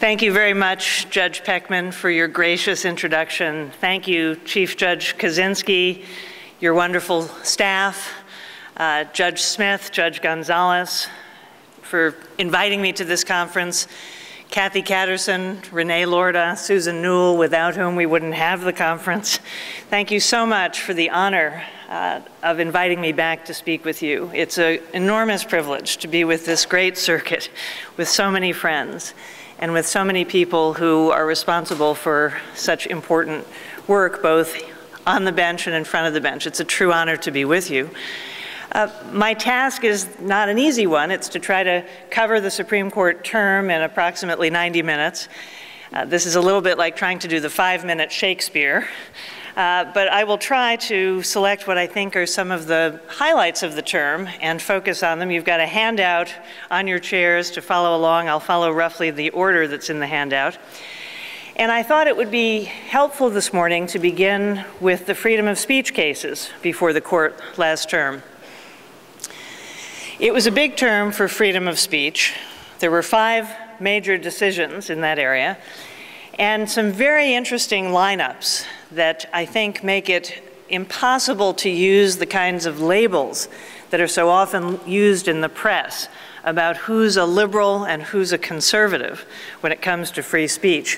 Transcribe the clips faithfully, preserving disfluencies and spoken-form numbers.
Thank you very much, Judge Pechman, for your gracious introduction. Thank you, Chief Judge Kaczynski, your wonderful staff, uh, Judge Smith, Judge Gonzalez, for inviting me to this conference, Kathy Catterson, Renee Lorda, Susan Newell, without whom we wouldn't have the conference. Thank you so much for the honor uh, of inviting me back to speak with you. It's an enormous privilege to be with this great circuit with so many friends and with so many people who are responsible for such important work, both on the bench and in front of the bench. It's a true honor to be with you. Uh, my task is not an easy one. It's to try to cover the Supreme Court term in approximately ninety minutes. Uh, this is a little bit like trying to do the five-minute Shakespeare. Uh, but I will try to select what I think are some of the highlights of the term and focus on them. You've got a handout on your chairs to follow along. I'll follow roughly the order that's in the handout. And I thought it would be helpful this morning to begin with the freedom of speech cases before the court last term. It was a big term for freedom of speech. There were five major decisions in that area and some very interesting lineups that I think make it impossible to use the kinds of labels that are so often used in the press about who's a liberal and who's a conservative when it comes to free speech.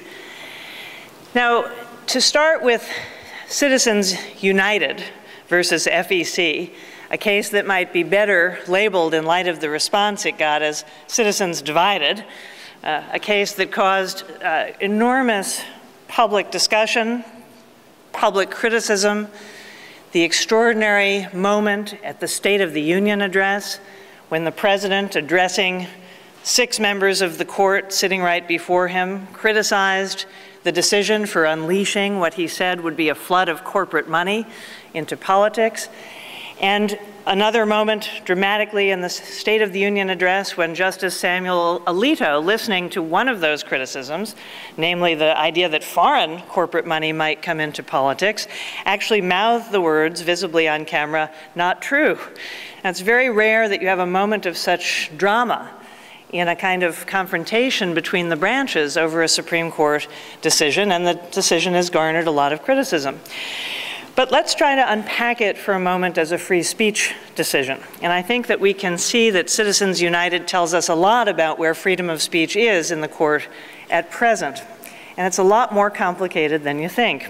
Now, to start with Citizens United versus F E C, a case that might be better labeled in light of the response it got as Citizens Divided, uh, a case that caused uh, enormous public discussion, public criticism, the extraordinary moment at the State of the Union address when the president, addressing six members of the court sitting right before him, criticized the decision for unleashing what he said would be a flood of corporate money into politics. And another moment dramatically in the State of the Union address when Justice Samuel Alito, listening to one of those criticisms, namely the idea that foreign corporate money might come into politics, actually mouthed the words visibly on camera, "Not true." Now, it's very rare that you have a moment of such drama in a kind of confrontation between the branches over a Supreme Court decision, and the decision has garnered a lot of criticism. But let's try to unpack it for a moment as a free speech decision. And I think that we can see that Citizens United tells us a lot about where freedom of speech is in the court at present. And it's a lot more complicated than you think.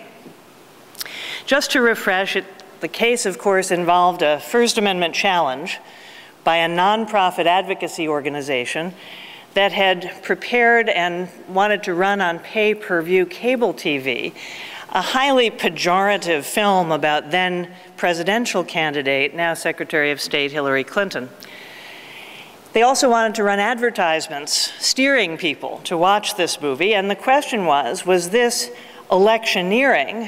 Just to refresh it, the case, of course, involved a First Amendment challenge by a nonprofit advocacy organization that had prepared and wanted to run on pay-per-view cable T V a highly pejorative film about then presidential candidate, now Secretary of State Hillary Clinton. They also wanted to run advertisements steering people to watch this movie, and the question was, was this electioneering,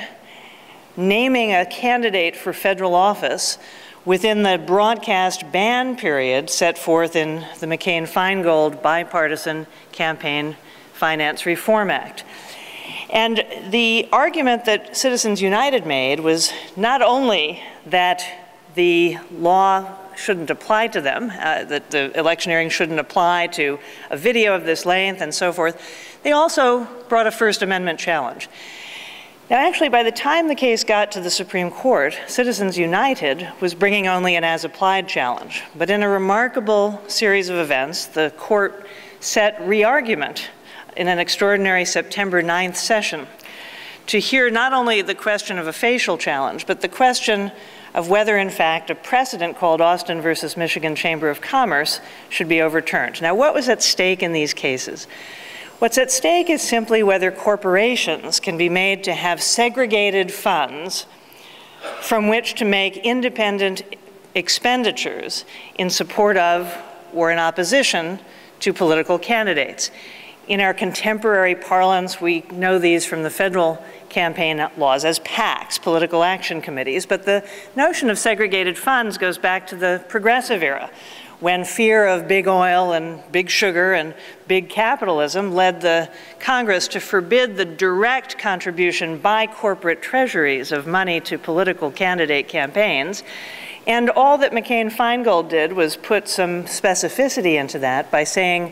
naming a candidate for federal office within the broadcast ban period set forth in the McCain-Feingold Bipartisan Campaign Finance Reform Act? And the argument that Citizens United made was not only that the law shouldn't apply to them, uh, that the electioneering shouldn't apply to a video of this length and so forth, they also brought a First Amendment challenge. Now, actually, by the time the case got to the Supreme Court, Citizens United was bringing only an as-applied challenge. But in a remarkable series of events, the court set re-argument in an extraordinary September ninth session to hear not only the question of a facial challenge, but the question of whether, in fact, a precedent called Austin versus Michigan Chamber of Commerce should be overturned. Now, what was at stake in these cases? What's at stake is simply whether corporations can be made to have segregated funds from which to make independent expenditures in support of or in opposition to political candidates. In our contemporary parlance, we know these from the federal campaign laws as PACs, political action committees, but the notion of segregated funds goes back to the progressive era, when fear of big oil and big sugar and big capitalism led the Congress to forbid the direct contribution by corporate treasuries of money to political candidate campaigns. And all that McCain-Feingold did was put some specificity into that by saying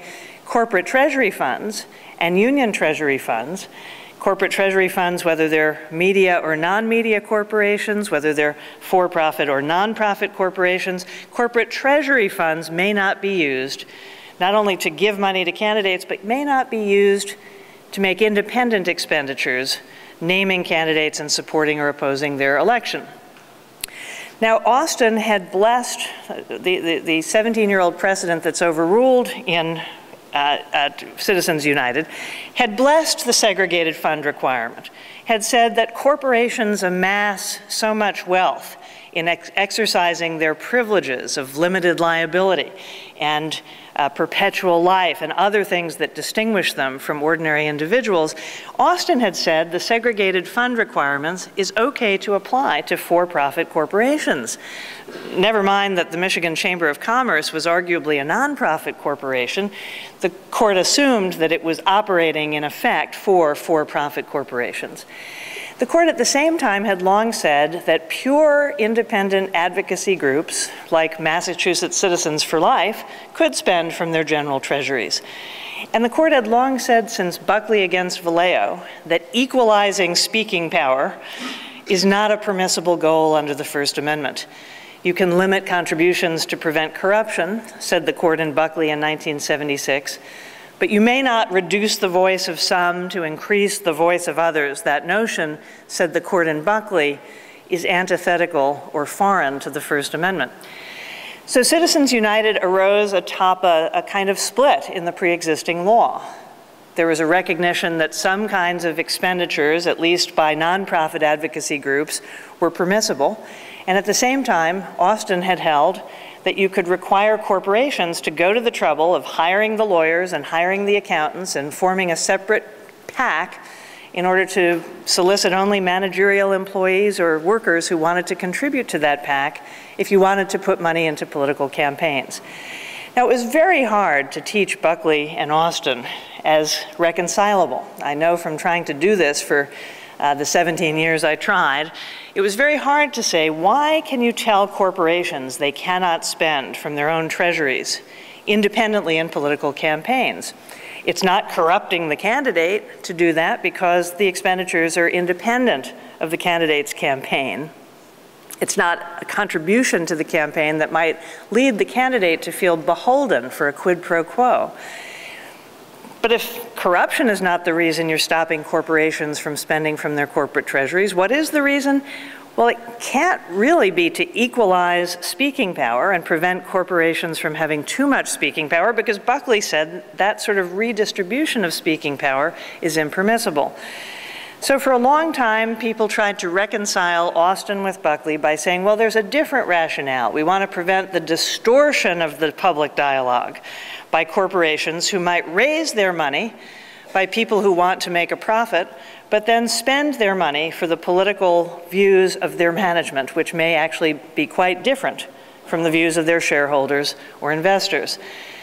corporate treasury funds and union treasury funds. Corporate treasury funds, whether they're media or non-media corporations, whether they're for-profit or non-profit corporations, corporate treasury funds may not be used not only to give money to candidates, but may not be used to make independent expenditures, naming candidates and supporting or opposing their election. Now, Austin had blessed, the seventeen-year-old precedent that's overruled in uh, at Citizens United, had blessed the segregated fund requirement, had said that corporations amass so much wealth in ex exercising their privileges of limited liability and uh, perpetual life and other things that distinguish them from ordinary individuals. Austin had said the segregated fund requirements is okay to apply to for-profit corporations. Never mind that the Michigan Chamber of Commerce was arguably a nonprofit corporation, the court assumed that it was operating in effect for for-profit corporations. The court at the same time had long said that pure independent advocacy groups like Massachusetts Citizens for Life could spend from their general treasuries. And the court had long said since Buckley against Vallejo that equalizing speaking power is not a permissible goal under the First Amendment. You can limit contributions to prevent corruption, said the court in Buckley in nineteen seventy-six, but you may not reduce the voice of some to increase the voice of others. That notion, said the court in Buckley, is antithetical or foreign to the First Amendment. So Citizens United arose atop a, a kind of split in the pre-existing law. There was a recognition that some kinds of expenditures, at least by nonprofit advocacy groups, were permissible. And at the same time, Austin had held that you could require corporations to go to the trouble of hiring the lawyers and hiring the accountants and forming a separate PAC in order to solicit only managerial employees or workers who wanted to contribute to that PAC if you wanted to put money into political campaigns. Now, it was very hard to teach Buckley and Austin as reconcilable. I know from trying to do this for Uh, the seventeen years I tried, it was very hard to say, why can you tell corporations they cannot spend from their own treasuries independently in political campaigns? It's not corrupting the candidate to do that because the expenditures are independent of the candidate's campaign. It's not a contribution to the campaign that might lead the candidate to feel beholden for a quid pro quo. But if corruption is not the reason you're stopping corporations from spending from their corporate treasuries, what is the reason? Well, it can't really be to equalize speaking power and prevent corporations from having too much speaking power, because Buckley said that sort of redistribution of speaking power is impermissible. So for a long time, people tried to reconcile Austin with Buckley by saying, well, there's a different rationale. We want to prevent the distortion of the public dialogue by corporations who might raise their money by people who want to make a profit, but then spend their money for the political views of their management, which may actually be quite different from the views of their shareholders or investors.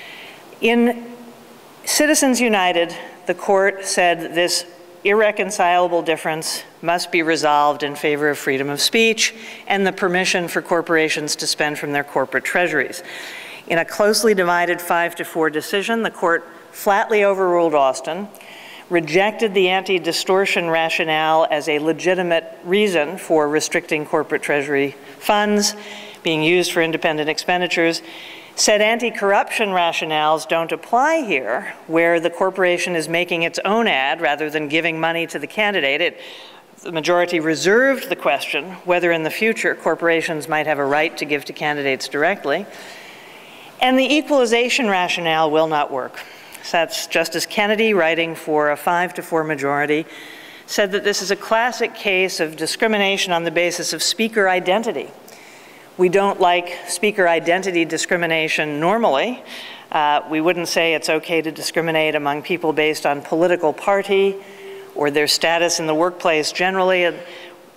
In Citizens United, the court said this irreconcilable difference must be resolved in favor of freedom of speech and the permission for corporations to spend from their corporate treasuries. In a closely divided five to four decision, the court flatly overruled Austin, rejected the anti-distortion rationale as a legitimate reason for restricting corporate treasury funds being used for independent expenditures, said anti-corruption rationales don't apply here, where the corporation is making its own ad rather than giving money to the candidate. It, the majority reserved the question whether in the future corporations might have a right to give to candidates directly. And the equalization rationale will not work. So that's Justice Kennedy, writing for a five to four majority, said that this is a classic case of discrimination on the basis of speaker identity. We don't like speaker identity discrimination normally. Uh, we wouldn't say it's okay to discriminate among people based on political party or their status in the workplace generally.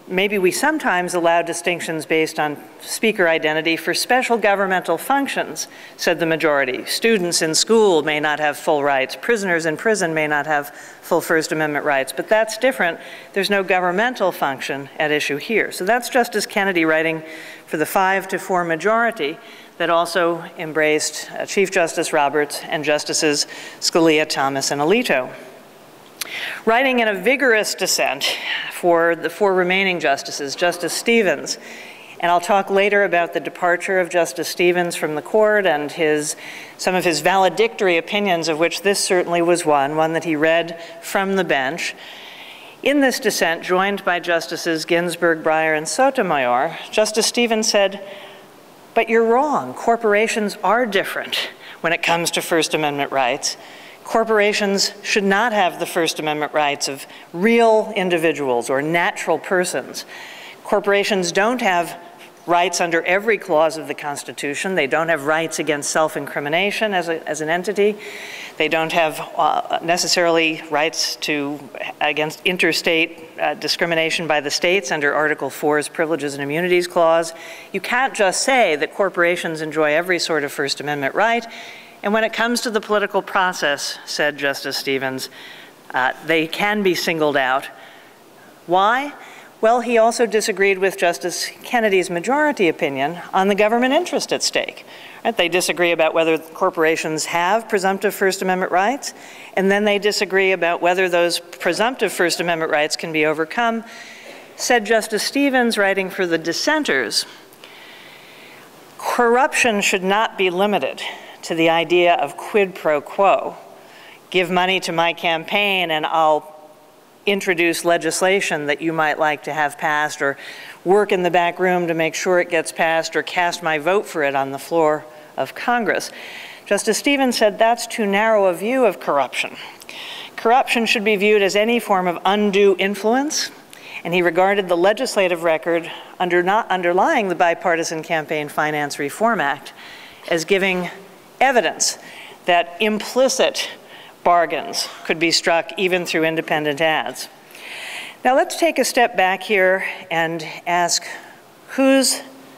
maybe we sometimes allow distinctions based on speaker identity for special governmental functions, said the majority. Students in school may not have full rights. Prisoners in prison may not have full First Amendment rights, but that's different. There's no governmental function at issue here. So that's Justice Kennedy writing for the five to four majority that also embraced uh, Chief Justice Roberts and Justices Scalia, Thomas, and Alito. Writing in a vigorous dissent for the four remaining justices, Justice Stevens, and I'll talk later about the departure of Justice Stevens from the court and his, some of his valedictory opinions, of which this certainly was one, one that he read from the bench. In this dissent, joined by Justices Ginsburg, Breyer, and Sotomayor, Justice Stevens said, "But you're wrong. Corporations are different when it comes to First Amendment rights. Corporations should not have the First Amendment rights of real individuals or natural persons. Corporations don't have rights under every clause of the Constitution. They don't have rights against self-incrimination as, a, as an entity. They don't have uh, necessarily rights to, against interstate uh, discrimination by the states under Article four's Privileges and Immunities Clause. You can't just say that corporations enjoy every sort of First Amendment right. And when it comes to the political process," said Justice Stevens, uh, "they can be singled out." Why? Well, he also disagreed with Justice Kennedy's majority opinion on the government interest at stake. Right? They disagree about whether corporations have presumptive First Amendment rights, and then they disagree about whether those presumptive First Amendment rights can be overcome. Said Justice Stevens, writing for the dissenters, "Corruption should not be limited to the idea of quid pro quo. Give money to my campaign and I'll introduce legislation that you might like to have passed, or work in the back room to make sure it gets passed, or cast my vote for it on the floor of Congress." Justice Stevens said that's too narrow a view of corruption. Corruption should be viewed as any form of undue influence, and he regarded the legislative record under not underlying the Bipartisan Campaign Finance Reform Act as giving evidence that implicit bargains could be struck even through independent ads. Now let's take a step back here and ask who's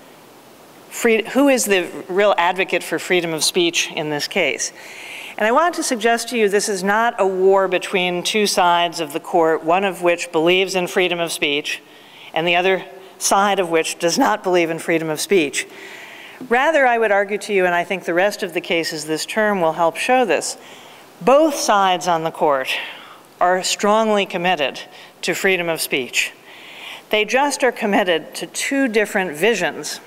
free, who is the real advocate for freedom of speech in this case? And I want to suggest to you this is not a war between two sides of the court, one of which believes in freedom of speech and the other side of which does not believe in freedom of speech. Rather, I would argue to you, and I think the rest of the cases this term will help show this, both sides on the court are strongly committed to freedom of speech. They just are committed to two different visions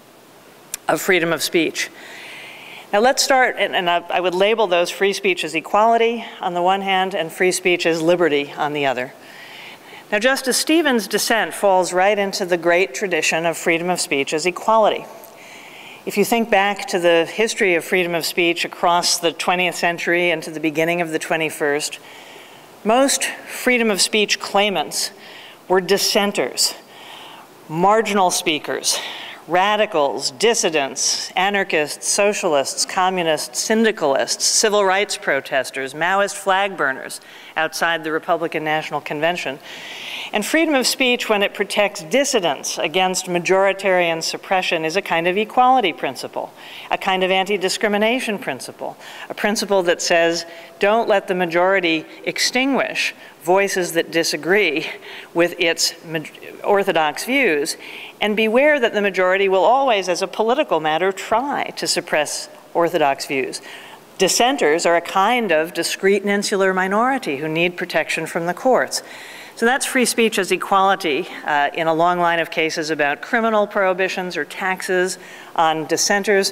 of freedom of speech. Now let's start, and, and I, I would label those free speech as equality on the one hand and free speech as liberty on the other. Now Justice Stevens' dissent falls right into the great tradition of freedom of speech as equality. If you think back to the history of freedom of speech across the twentieth century and to the beginning of the twenty-first, most freedom of speech claimants were dissenters, marginal speakers, radicals, dissidents, anarchists, socialists, communists, syndicalists, civil rights protesters, Maoist flag burners outside the Republican National Convention. And freedom of speech, when it protects dissidents against majoritarian suppression, is a kind of equality principle, a kind of anti-discrimination principle, a principle that says, don't let the majority extinguish voices that disagree with its orthodox views, and beware that the majority will always, as a political matter, try to suppress orthodox views. Dissenters are a kind of discrete and insular minority who need protection from the courts. So that's free speech as equality uh, in a long line of cases about criminal prohibitions or taxes on dissenters.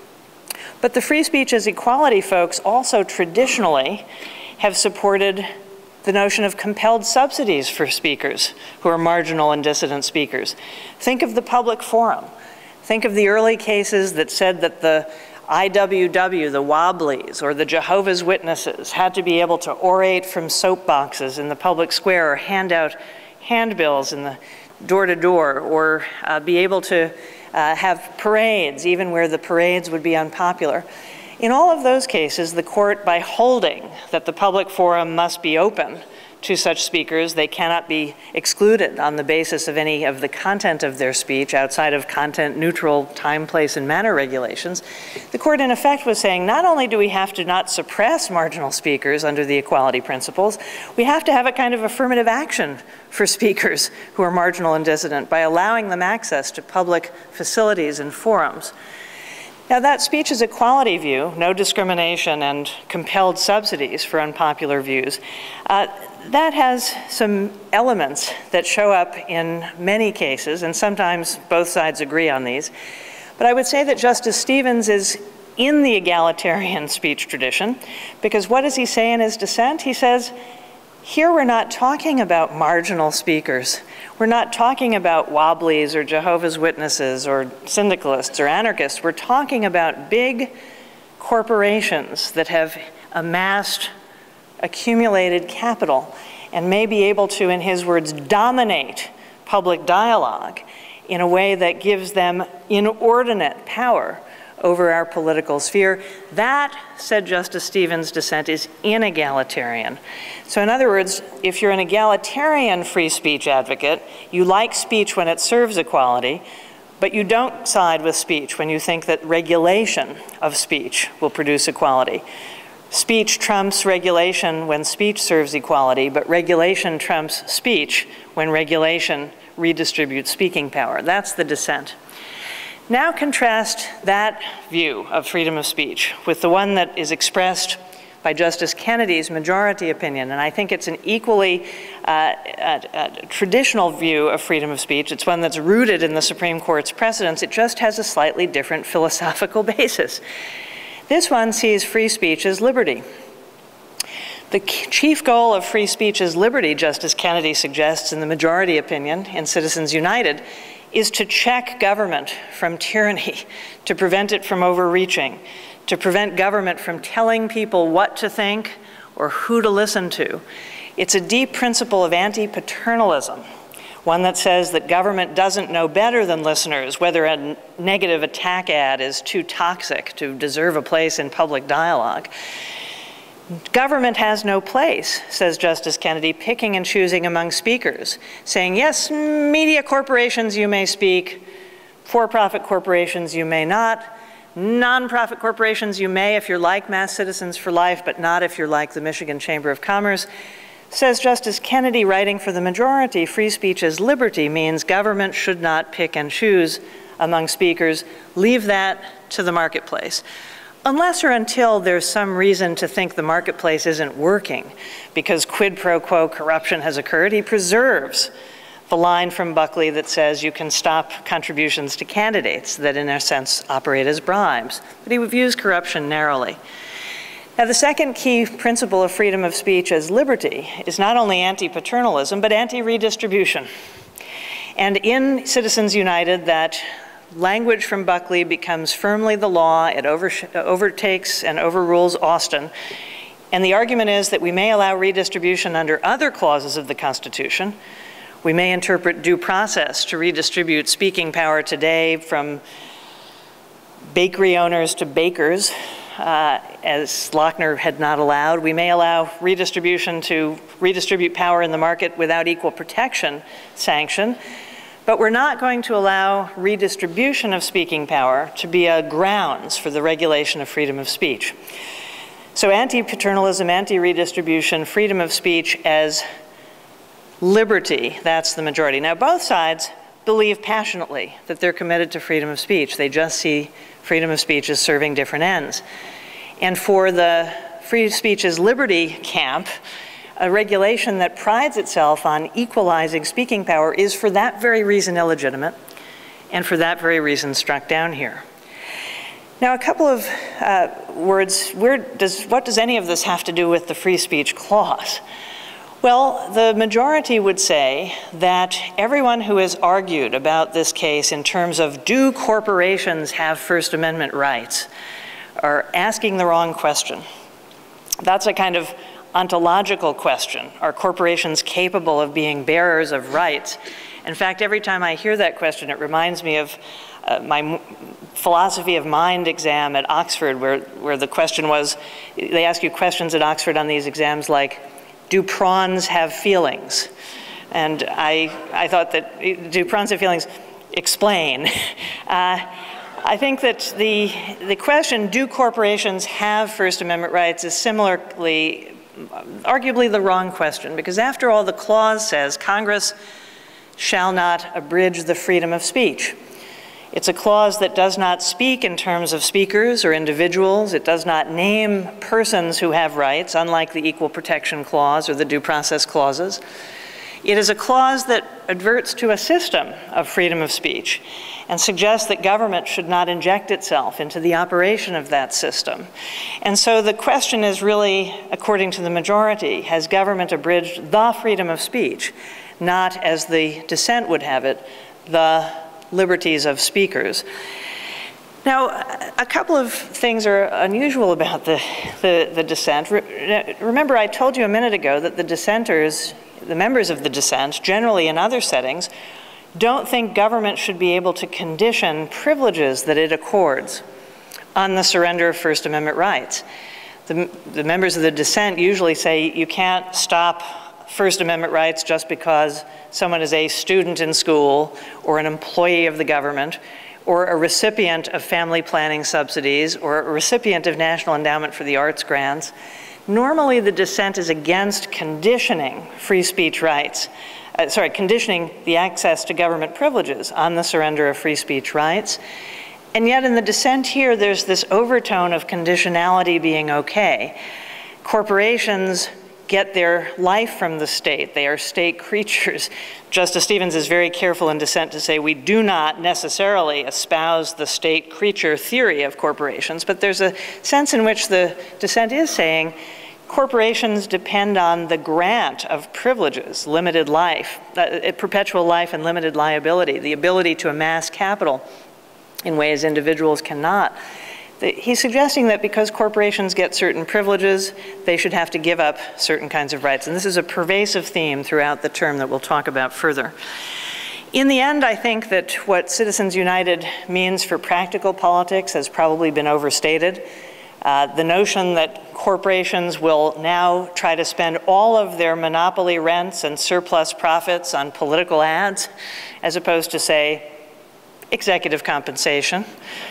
But the free speech as equality folks also traditionally have supported the notion of compelled subsidies for speakers who are marginal and dissident speakers. Think of the public forum. Think of the early cases that said that the I W W, the Wobblies, or the Jehovah's Witnesses had to be able to orate from soapboxes in the public square or hand out handbills in the door-to-door, or uh, be able to uh, have parades even where the parades would be unpopular. In all of those cases, the court, by holding that the public forum must be open to such speakers. They cannot be excluded on the basis of any of the content of their speech outside of content-neutral time, place, and manner regulations. The court, in effect, was saying not only do we have to not suppress marginal speakers under the equality principles, we have to have a kind of affirmative action for speakers who are marginal and dissident by allowing them access to public facilities and forums. Now, that speech is equality view, no discrimination and compelled subsidies for unpopular views, uh, that has some elements that show up in many cases, and sometimes both sides agree on these. But I would say that Justice Stevens is in the egalitarian speech tradition, because what does he say in his dissent? He says, here we're not talking about marginal speakers. We're not talking about wobblies or Jehovah's Witnesses or syndicalists or anarchists. We're talking about big corporations that have amassed accumulated capital and may be able to, in his words, dominate public dialogue in a way that gives them inordinate power over our political sphere. That, said Justice Stevens' dissent, is inegalitarian. So in other words, if you're an egalitarian free speech advocate, you like speech when it serves equality, but you don't side with speech when you think that regulation of speech will produce equality. Speech trumps regulation when speech serves equality, but regulation trumps speech when regulation redistributes speaking power. That's the dissent. Now contrast that view of freedom of speech with the one that is expressed by Justice Kennedy's majority opinion, and I think it's an equally uh, uh, uh, traditional view of freedom of speech. It's one that's rooted in the Supreme Court's precedents. It just has a slightly different philosophical basis. This one sees free speech as liberty. The chief goal of free speech is liberty, Justice Kennedy suggests in the majority opinion in Citizens United, is to check government from tyranny, to prevent it from overreaching, to prevent government from telling people what to think or who to listen to. It's a deep principle of anti-paternalism, one that says that government doesn't know better than listeners whether a negative attack ad is too toxic to deserve a place in public dialogue. Government has no place, says Justice Kennedy, picking and choosing among speakers, saying, yes, media corporations you may speak, for-profit corporations you may not, non-profit corporations you may if you're like Mass Citizens for Life, but not if you're like the Michigan Chamber of Commerce. Says Justice Kennedy, writing for the majority, free speech as liberty means government should not pick and choose among speakers. Leave that to the marketplace. Unless or until there's some reason to think the marketplace isn't working because quid pro quo corruption has occurred, he preserves the line from Buckley that says you can stop contributions to candidates that in a sense operate as bribes. But he views corruption narrowly. Now, the second key principle of freedom of speech as liberty is not only anti-paternalism, but anti-redistribution. And in Citizens United, that language from Buckley becomes firmly the law. It over, overtakes and overrules Austin. And the argument is that we may allow redistribution under other clauses of the Constitution. We may interpret due process to redistribute speaking power today from bakery owners to bakers, uh, as Lochner had not allowed. We may allow redistribution to redistribute power in the market without equal protection sanction. But we're not going to allow redistribution of speaking power to be a grounds for the regulation of freedom of speech. So anti-paternalism, anti-redistribution, freedom of speech as liberty, that's the majority. Now, both sides believe passionately that they're committed to freedom of speech. They just see freedom of speech as serving different ends. And for the free speech as liberty camp, a regulation that prides itself on equalizing speaking power is for that very reason illegitimate, and for that very reason struck down here. Now, a couple of uh, words, where does, what does any of this have to do with the free speech clause? Well, the majority would say that everyone who has argued about this case in terms of do corporations have First Amendment rights are asking the wrong question. That's a kind of ontological question. Are corporations capable of being bearers of rights? In fact, every time I hear that question, it reminds me of uh, my philosophy of mind exam at Oxford, where, where the question was, they ask you questions at Oxford on these exams like, do prawns have feelings? And I, I thought that, do prawns have feelings? Explain. Uh, I think that the, the question, do corporations have First Amendment rights, is similarly, arguably the wrong question, because after all, the clause says Congress shall not abridge the freedom of speech. It's a clause that does not speak in terms of speakers or individuals. It does not name persons who have rights, unlike the Equal Protection Clause or the Due Process Clauses. It is a clause that adverts to a system of freedom of speech and suggests that government should not inject itself into the operation of that system. And so the question is really, according to the majority, has government abridged the freedom of speech, not, as the dissent would have it, the liberties of speakers. Now, a couple of things are unusual about the, the, the dissent. Re- remember, I told you a minute ago that the dissenters, the members of the dissent, generally in other settings, don't think government should be able to condition privileges that it accords on the surrender of First Amendment rights. The, the members of the dissent usually say you can't stop First Amendment rights just because someone is a student in school or an employee of the government or a recipient of family planning subsidies or a recipient of National Endowment for the Arts grants. Normally, the dissent is against conditioning free speech rights, uh, sorry, conditioning the access to government privileges on the surrender of free speech rights. And yet in the dissent here, there's this overtone of conditionality being okay. Corporations get their life from the state. They are state creatures. Justice Stevens is very careful in dissent to say we do not necessarily espouse the state creature theory of corporations, but there's a sense in which the dissent is saying corporations depend on the grant of privileges, limited life, uh, perpetual life and limited liability, the ability to amass capital in ways individuals cannot. He's suggesting that because corporations get certain privileges, they should have to give up certain kinds of rights. And this is a pervasive theme throughout the term that we'll talk about further. In the end, I think that what Citizens United means for practical politics has probably been overstated. Uh, the notion that corporations will now try to spend all of their monopoly rents and surplus profits on political ads, as opposed to, say, executive compensation,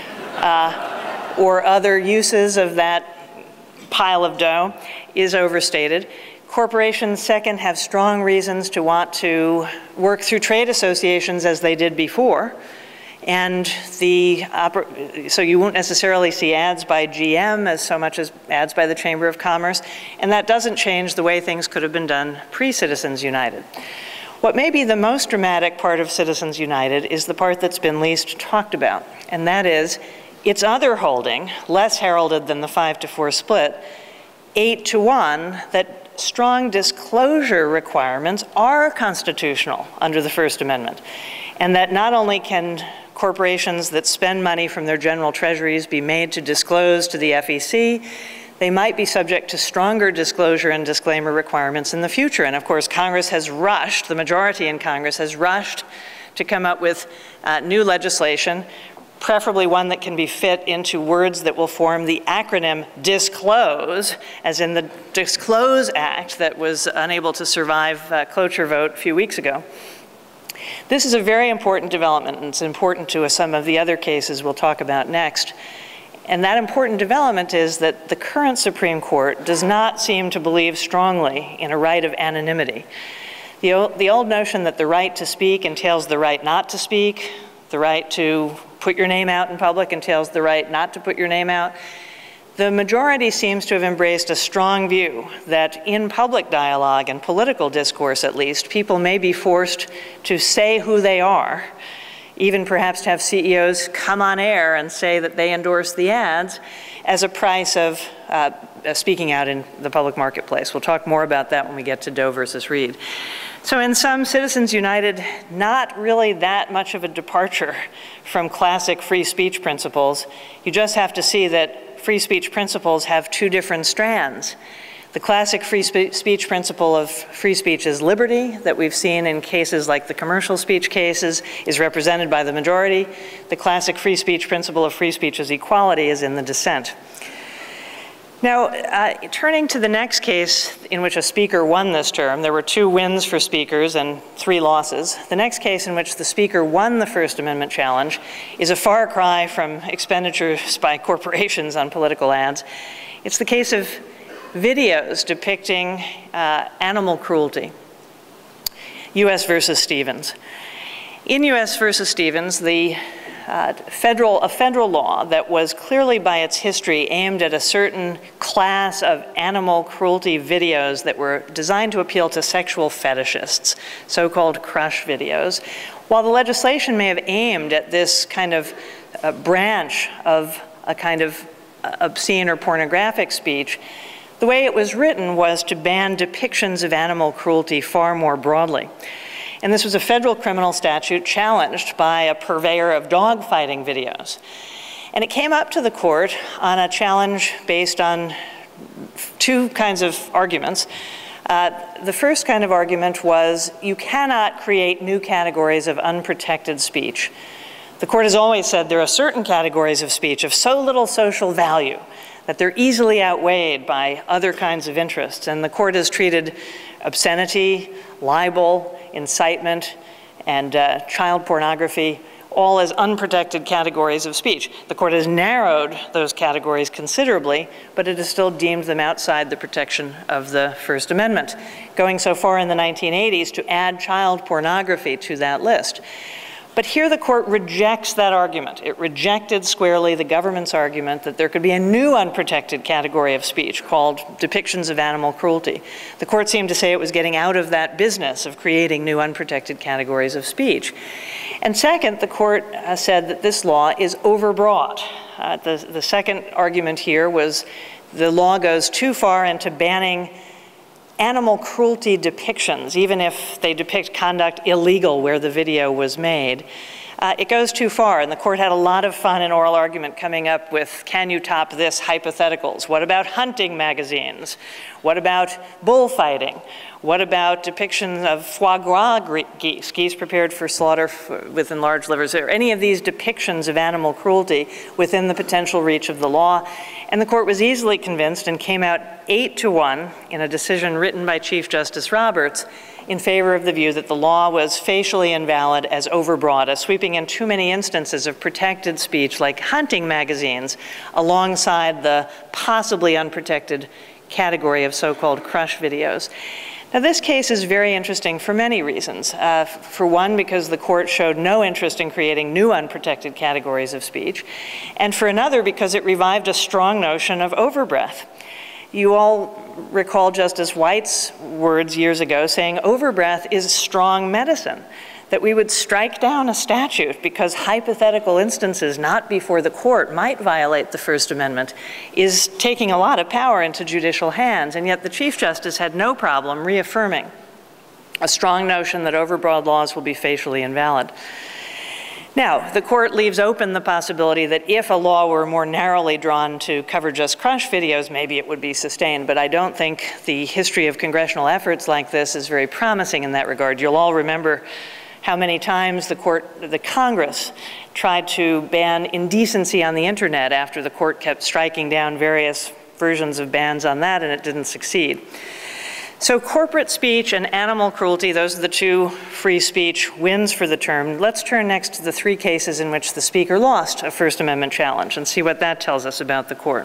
uh, or other uses of that pile of dough, is overstated. Corporations, second, have strong reasons to want to work through trade associations as they did before. And the, so you won't necessarily see ads by G M as so much as ads by the Chamber of Commerce. And that doesn't change the way things could have been done pre-Citizens United. What may be the most dramatic part of Citizens United is the part that's been least talked about, and that is its other holding, less heralded than the five to four split, eight to one, that strong disclosure requirements are constitutional under the First Amendment, and that not only can corporations that spend money from their general treasuries be made to disclose to the F E C, they might be subject to stronger disclosure and disclaimer requirements in the future. And of course, Congress has rushed, the majority in Congress has rushed to come up with uh, new legislation, preferably one that can be fit into words that will form the acronym DISCLOSE, as in the Disclose Act that was unable to survive a cloture vote a few weeks ago. This is a very important development, and it's important to some of the other cases we'll talk about next. And that important development is that the current Supreme Court does not seem to believe strongly in a right of anonymity. The old, the old notion that the right to speak entails the right not to speak, the right to put your name out in public entails the right not to put your name out. The majority seems to have embraced a strong view that in public dialogue and political discourse, at least, people may be forced to say who they are, even perhaps to have C E Os come on air and say that they endorse the ads as a price of uh, speaking out in the public marketplace. We'll talk more about that when we get to Doe versus Reed. So in sum, Citizens United, not really that much of a departure from classic free speech principles. You just have to see that free speech principles have two different strands. The classic free spe speech principle of free speech is liberty, that we've seen in cases like the commercial speech cases, is represented by the majority. The classic free speech principle of free speech is equality, is in the dissent. Now, uh, turning to the next case in which a speaker won this term, there were two wins for speakers and three losses. The next case in which the speaker won the First Amendment challenge is a far cry from expenditures by corporations on political ads. It's the case of videos depicting uh, animal cruelty. U S versus Stevens. In U S versus Stevens, the Uh, federal, a federal law that was clearly by its history aimed at a certain class of animal cruelty videos that were designed to appeal to sexual fetishists, so-called crush videos. While the legislation may have aimed at this kind of uh, branch of a kind of uh, obscene or pornographic speech, the way it was written was to ban depictions of animal cruelty far more broadly. And this was a federal criminal statute challenged by a purveyor of dogfighting videos. And it came up to the court on a challenge based on two kinds of arguments. Uh, the first kind of argument was you cannot create new categories of unprotected speech. The court has always said there are certain categories of speech of so little social value that they're easily outweighed by other kinds of interests. And the court has treated obscenity, libel, incitement, and uh, child pornography all as unprotected categories of speech. The court has narrowed those categories considerably, but it has still deemed them outside the protection of the First Amendment, going so far in the nineteen eighties to add child pornography to that list. But here the court rejects that argument. It rejected squarely the government's argument that there could be a new unprotected category of speech called depictions of animal cruelty. The court seemed to say it was getting out of that business of creating new unprotected categories of speech. And second, the court uh, said that this law is overbroad. Uh, the, the second argument here was the law goes too far into banning animal cruelty depictions, even if they depict conduct illegal where the video was made. Uh, it goes too far, and the court had a lot of fun in oral argument coming up with, can you top this hypotheticals? What about hunting magazines? What about bullfighting? What about depictions of foie gras geese, geese prepared for slaughter with enlarged livers? Are any of these depictions of animal cruelty within the potential reach of the law? And the court was easily convinced and came out eight to one in a decision written by Chief Justice Roberts in favor of the view that the law was facially invalid as overbroad, as sweeping in too many instances of protected speech like hunting magazines alongside the possibly unprotected category of so-called crush videos. Now, this case is very interesting for many reasons. Uh, for one, because the court showed no interest in creating new unprotected categories of speech, and for another, because it revived a strong notion of overbreadth. You all recall Justice White's words years ago saying overbreadth is strong medicine, that we would strike down a statute because hypothetical instances not before the court might violate the First Amendment is taking a lot of power into judicial hands, and yet the Chief Justice had no problem reaffirming a strong notion that overbroad laws will be facially invalid. Now, the court leaves open the possibility that if a law were more narrowly drawn to cover just crush videos, maybe it would be sustained, but I don't think the history of congressional efforts like this is very promising in that regard. You'll all remember how many times the court, the Congress tried to ban indecency on the internet after the court kept striking down various versions of bans on that, and it didn't succeed. So corporate speech and animal cruelty, those are the two free speech wins for the term. Let's turn next to the three cases in which the Speaker lost a First Amendment challenge and see what that tells us about the court.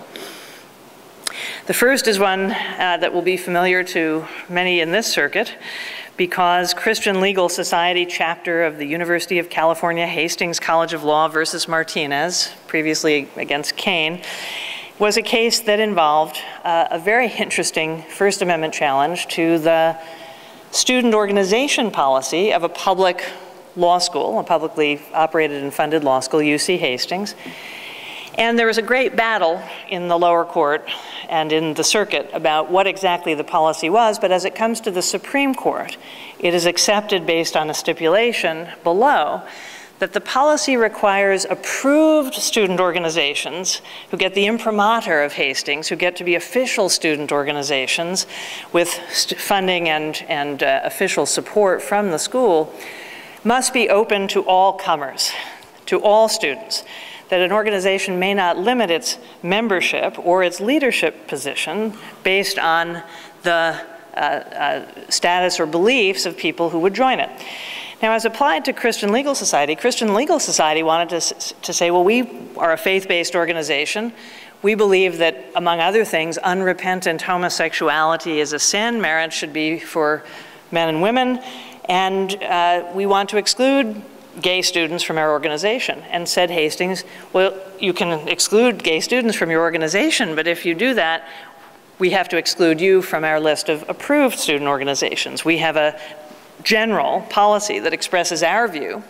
The first is one uh, that will be familiar to many in this circuit, because Christian Legal Society chapter of the University of California Hastings College of Law versus Martinez, previously against Kane, was a case that involved uh, a very interesting First Amendment challenge to the student organization policy of a public law school, a publicly operated and funded law school, U C Hastings. And there was a great battle in the lower court and in the circuit about what exactly the policy was, but as it comes to the Supreme Court, it is accepted based on a stipulation below that the policy requires approved student organizations who get the imprimatur of Hastings, who get to be official student organizations with st funding and, and uh, official support from the school, must be open to all comers, to all students. that an organization may not limit its membership or its leadership position based on the uh, uh, status or beliefs of people who would join it. Now, as applied to Christian Legal Society, Christian Legal Society wanted to, to say, well, we are a faith-based organization. We believe that, among other things, unrepentant homosexuality is a sin. Marriage should be for men and women. And uh, we want to exclude gay students from our organization. And said Hastings, well, you can exclude gay students from your organization, but if you do that, we have to exclude you from our list of approved student organizations. We have a general policy that expresses our view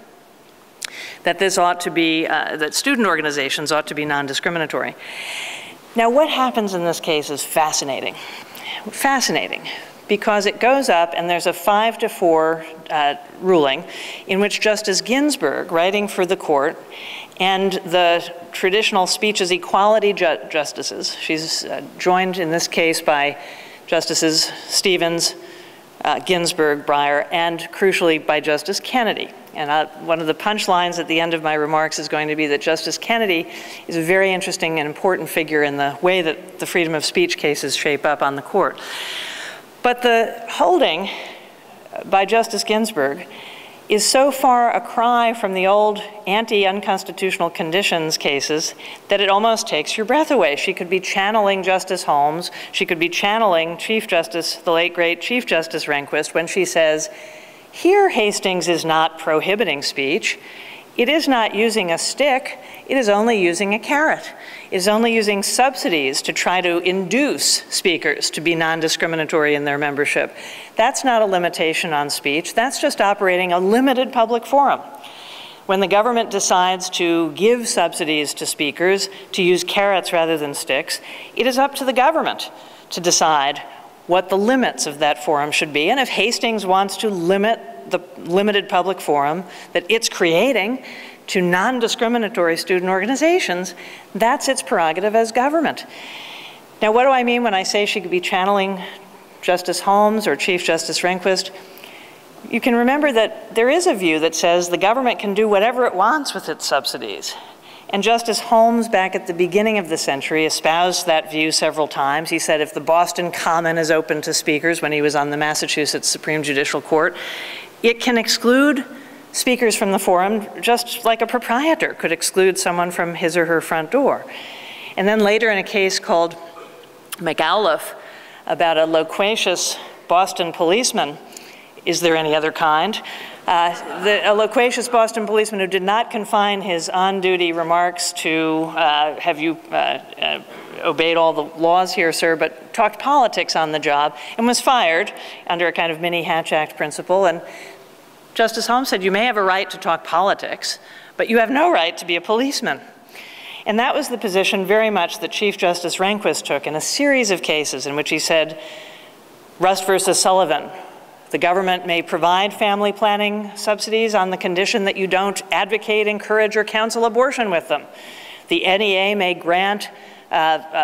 that this ought to be, uh, that student organizations ought to be non-discriminatory. Now, what happens in this case is fascinating. Fascinating, because it goes up and there's a five to four uh, ruling in which Justice Ginsburg, writing for the court, and the traditional speeches equality ju justices, she's uh, joined in this case by Justices Stevens, uh, Ginsburg, Breyer, and crucially by Justice Kennedy. And uh, one of the punchlines at the end of my remarks is going to be that Justice Kennedy is a very interesting and important figure in the way that the freedom of speech cases shape up on the court. But the holding by Justice Ginsburg is so far a cry from the old anti-unconstitutional conditions cases that it almost takes your breath away. She could be channeling Justice Holmes. She could be channeling Chief Justice, the late great Chief Justice Rehnquist, when she says, here Hastings is not prohibiting speech. It is not using a stick. It is only using a carrot. It is only using subsidies to try to induce speakers to be non-discriminatory in their membership. That's not a limitation on speech. That's just operating a limited public forum. When the government decides to give subsidies to speakers, to use carrots rather than sticks, it is up to the government to decide what the limits of that forum should be. And if Hastings wants to limit the limited public forum that it's creating to non-discriminatory student organizations, that's its prerogative as government. Now, what do I mean when I say she could be channeling Justice Holmes or Chief Justice Rehnquist? You can remember that there is a view that says the government can do whatever it wants with its subsidies. And Justice Holmes, back at the beginning of the century, espoused that view several times. He said if the Boston Common is open to speakers when he was on the Massachusetts Supreme Judicial Court, it can exclude speakers from the forum just like a proprietor could exclude someone from his or her front door. And then later in a case called McAuliffe about a loquacious Boston policeman, is there any other kind? Uh, the, a loquacious Boston policeman who did not confine his on-duty remarks to, uh, have you uh, uh, obeyed all the laws here, sir, but talked politics on the job and was fired under a kind of mini Hatch Act principle. And Justice Holmes said, you may have a right to talk politics, but you have no right to be a policeman. And that was the position very much that Chief Justice Rehnquist took in a series of cases in which he said, Rust versus Sullivan, the government may provide family planning subsidies on the condition that you don't advocate, encourage, or counsel abortion with them. The N E A may grant uh,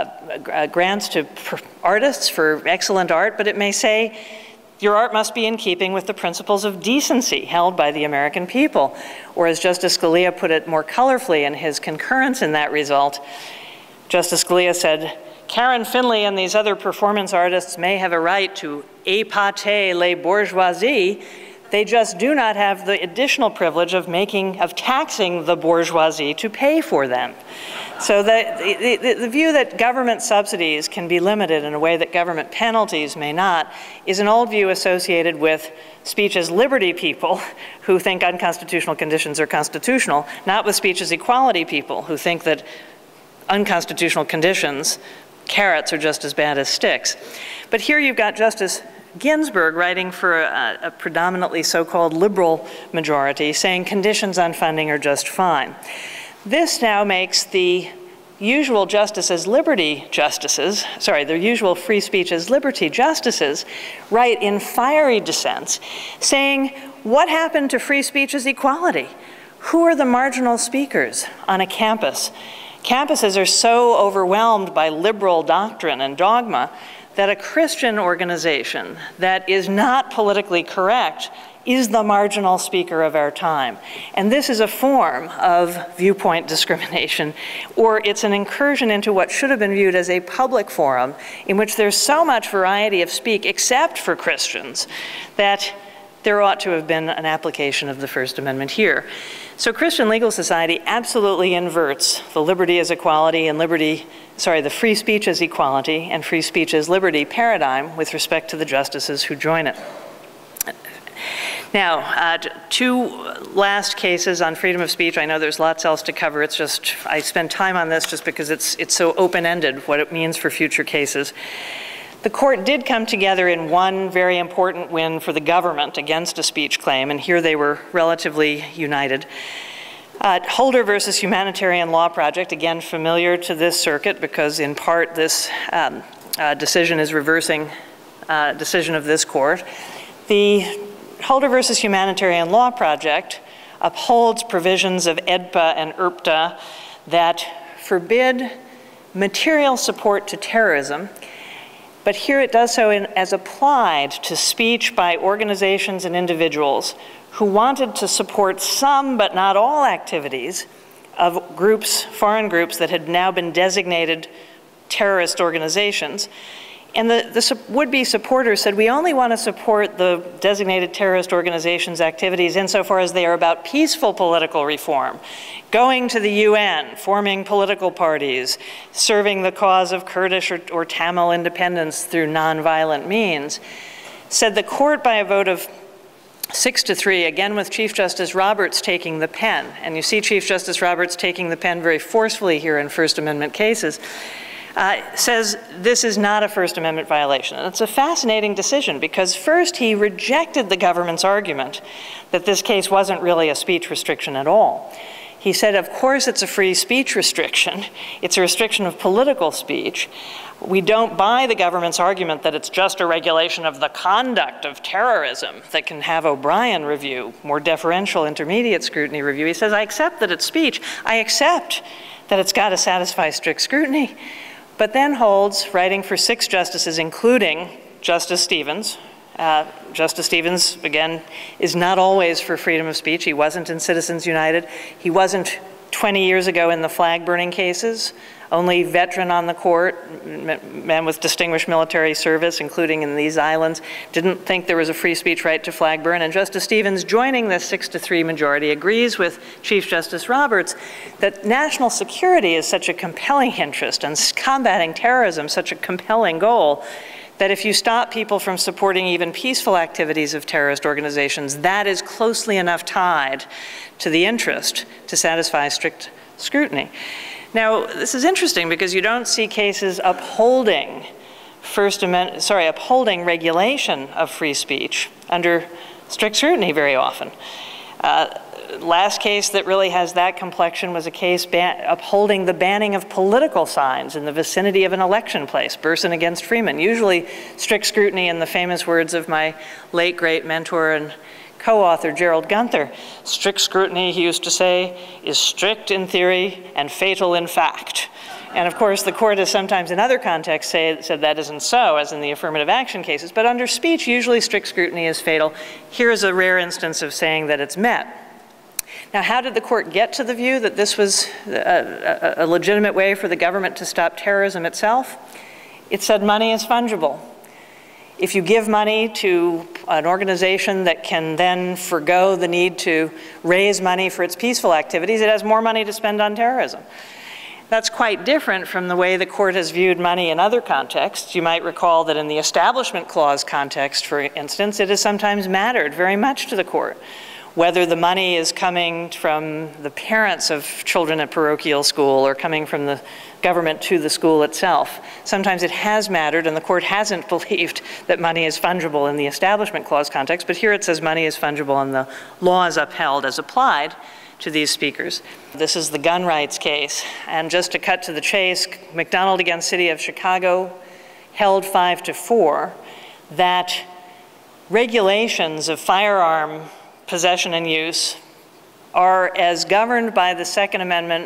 uh, grants to artists for excellent art, but it may say your art must be in keeping with the principles of decency held by the American people. Or as Justice Scalia put it more colorfully in his concurrence in that result, Justice Scalia said, Karen Finley and these other performance artists may have a right to épater les bourgeoisie. They just do not have the additional privilege of making, of taxing the bourgeoisie to pay for them. So the, the, the view that government subsidies can be limited in a way that government penalties may not is an old view associated with speech as liberty people who think unconstitutional conditions are constitutional, not with speech as equality people who think that unconstitutional conditions, carrots, are just as bad as sticks. But here you've got Justice Ginsburg writing for a, a predominantly so-called liberal majority saying conditions on funding are just fine. This now makes the usual justice as liberty justices, sorry, the usual free speech as liberty justices write in fiery dissents saying, what happened to free speech as equality? Who are the marginal speakers on a campus? Campuses are so overwhelmed by liberal doctrine and dogma that a Christian organization that is not politically correct is the marginal speaker of our time. And this is a form of viewpoint discrimination, or it's an incursion into what should have been viewed as a public forum in which there's so much variety of speak, except for Christians, that there ought to have been an application of the First Amendment here. So Christian legal society absolutely inverts the liberty as equality and liberty, sorry, the free speech as equality and free speech as liberty paradigm with respect to the justices who join it. Now, uh, two last cases on freedom of speech. I know there's lots else to cover. It's just, I spend time on this just because it's, it's so open-ended what it means for future cases. The court did come together in one very important win for the government against a speech claim, and here they were relatively united. Uh, Holder versus Humanitarian Law Project, again familiar to this circuit because in part this um, uh, decision is reversing uh, decision of this court. The Holder versus Humanitarian Law Project upholds provisions of E D P A and U R P T A that forbid material support to terrorism, but here it does so in, as applied to speech by organizations and individuals who wanted to support some but not all activities of groups, foreign groups that had now been designated terrorist organizations. And the, the would-be supporters said, we only want to support the designated terrorist organizations' activities insofar as they are about peaceful political reform, going to the U N, forming political parties, serving the cause of Kurdish or, or Tamil independence through nonviolent means. Said the court by a vote of six to three, again with Chief Justice Roberts taking the pen, and you see Chief Justice Roberts taking the pen very forcefully here in First Amendment cases, Uh, says this is not a First Amendment violation. And it's a fascinating decision because first he rejected the government's argument that this case wasn't really a speech restriction at all. He said, of course it's a free speech restriction. It's a restriction of political speech. We don't buy the government's argument that it's just a regulation of the conduct of terrorism that can have O'Brien review, more deferential intermediate scrutiny review. He says, I accept that it's speech. I accept that it's got to satisfy strict scrutiny. But then holds, writing for six justices, including Justice Stevens. Uh, Justice Stevens, again, is not always for freedom of speech. He wasn't in Citizens United. He wasn't twenty years ago in the flag burning cases. Only veteran on the court, man with distinguished military service, including in these islands, didn't think there was a free speech right to flag burn. And Justice Stevens, joining this six to three majority, agrees with Chief Justice Roberts that national security is such a compelling interest and combating terrorism such a compelling goal that if you stop people from supporting even peaceful activities of terrorist organizations, that is closely enough tied to the interest to satisfy strict scrutiny. Now, this is interesting because you don't see cases upholding First Amendment, sorry, upholding regulation of free speech under strict scrutiny very often. Uh, last case that really has that complexion was a case upholding the banning of political signs in the vicinity of an election place, Burson against Freeman. Usually strict scrutiny, in the famous words of my late great mentor and co-author Gerald Gunther. Strict scrutiny, he used to say, is strict in theory and fatal in fact. And of course, the court has sometimes in other contexts say, said that isn't so, as in the affirmative action cases. But under speech, usually strict scrutiny is fatal. Here is a rare instance of saying that it's met. Now, how did the court get to the view that this was a, a, a legitimate way for the government to stop terrorism itself? It said money is fungible. If you give money to an organization that can then forgo the need to raise money for its peaceful activities, it has more money to spend on terrorism. That's quite different from the way the court has viewed money in other contexts. You might recall that in the Establishment Clause context, for instance, it has sometimes mattered very much to the court whether the money is coming from the parents of children at parochial school or coming from the government to the school itself. Sometimes it has mattered, and the court hasn't believed that money is fungible in the Establishment Clause context, but here it says money is fungible and the law is upheld as applied to these speakers. This is the gun rights case, and just to cut to the chase, McDonald against City of Chicago held five to four that regulations of firearm possession and use are as governed by the Second Amendment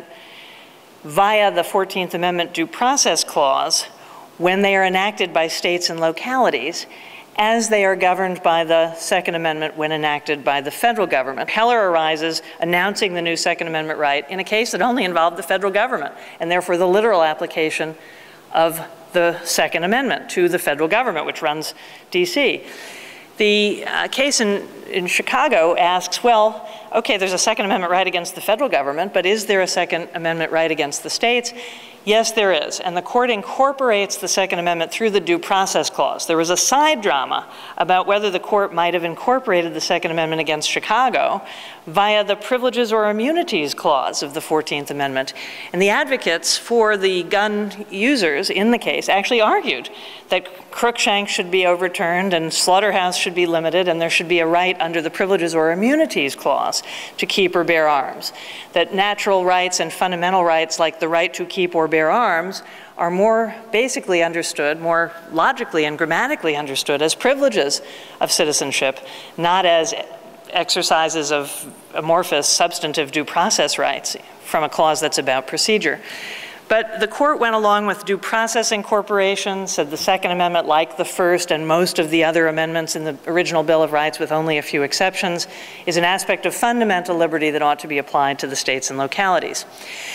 via the fourteenth Amendment Due Process Clause when they are enacted by states and localities as they are governed by the Second Amendment when enacted by the federal government. Heller arises announcing the new Second Amendment right in a case that only involved the federal government, and therefore the literal application of the Second Amendment to the federal government, which runs D C. The uh, case in, in Chicago asks, well, okay, there's a Second Amendment right against the federal government, but is there a Second Amendment right against the states? Yes, there is, and the court incorporates the Second Amendment through the Due Process Clause. There was a side drama about whether the court might have incorporated the Second Amendment against Chicago via the Privileges or Immunities Clause of the fourteenth Amendment. And the advocates for the gun users in the case actually argued that Crookshank should be overturned and slaughterhouse should be limited, and there should be a right under the Privileges or Immunities Clause to keep or bear arms. That natural rights and fundamental rights like the right to keep or bear arms are more basically understood, more logically and grammatically understood as privileges of citizenship, not as exercises of amorphous substantive due process rights from a clause that's about procedure. But the court went along with due process incorporation, said the Second Amendment, like the First and most of the other amendments in the original Bill of Rights with only a few exceptions, is an aspect of fundamental liberty that ought to be applied to the states and localities.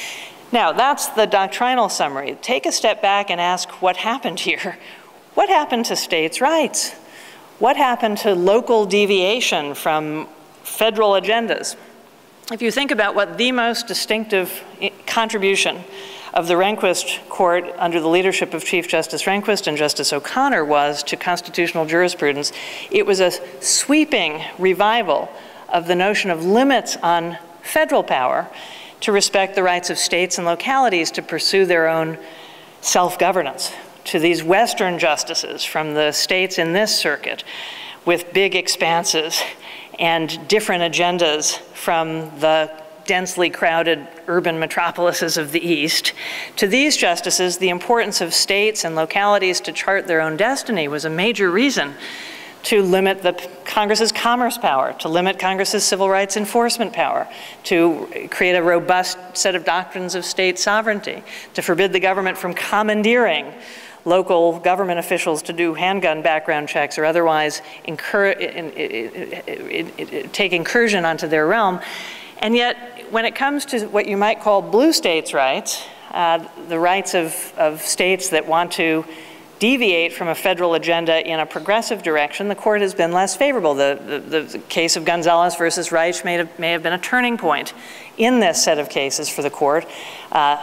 Now, that's the doctrinal summary. Take a step back and ask what happened here. What happened to states' rights? What happened to local deviation from federal agendas? If you think about what the most distinctive contribution of the Rehnquist Court under the leadership of Chief Justice Rehnquist and Justice O'Connor was to constitutional jurisprudence, it was a sweeping revival of the notion of limits on federal power to respect the rights of states and localities to pursue their own self-governance. To these Western justices from the states in this circuit with big expanses and different agendas from the densely crowded urban metropolises of the East, to these justices, the importance of states and localities to chart their own destiny was a major reason to limit the Congress's commerce power, to limit Congress's civil rights enforcement power, to create a robust set of doctrines of state sovereignty, to forbid the government from commandeering local government officials to do handgun background checks or otherwise incur in, in, in, in, take incursion onto their realm. And yet, when it comes to what you might call blue states' rights, uh, the rights of, of states that want to deviate from a federal agenda in a progressive direction, the court has been less favorable. The, the, the case of Gonzalez versus Reich may have, may have been a turning point in this set of cases for the court. Uh,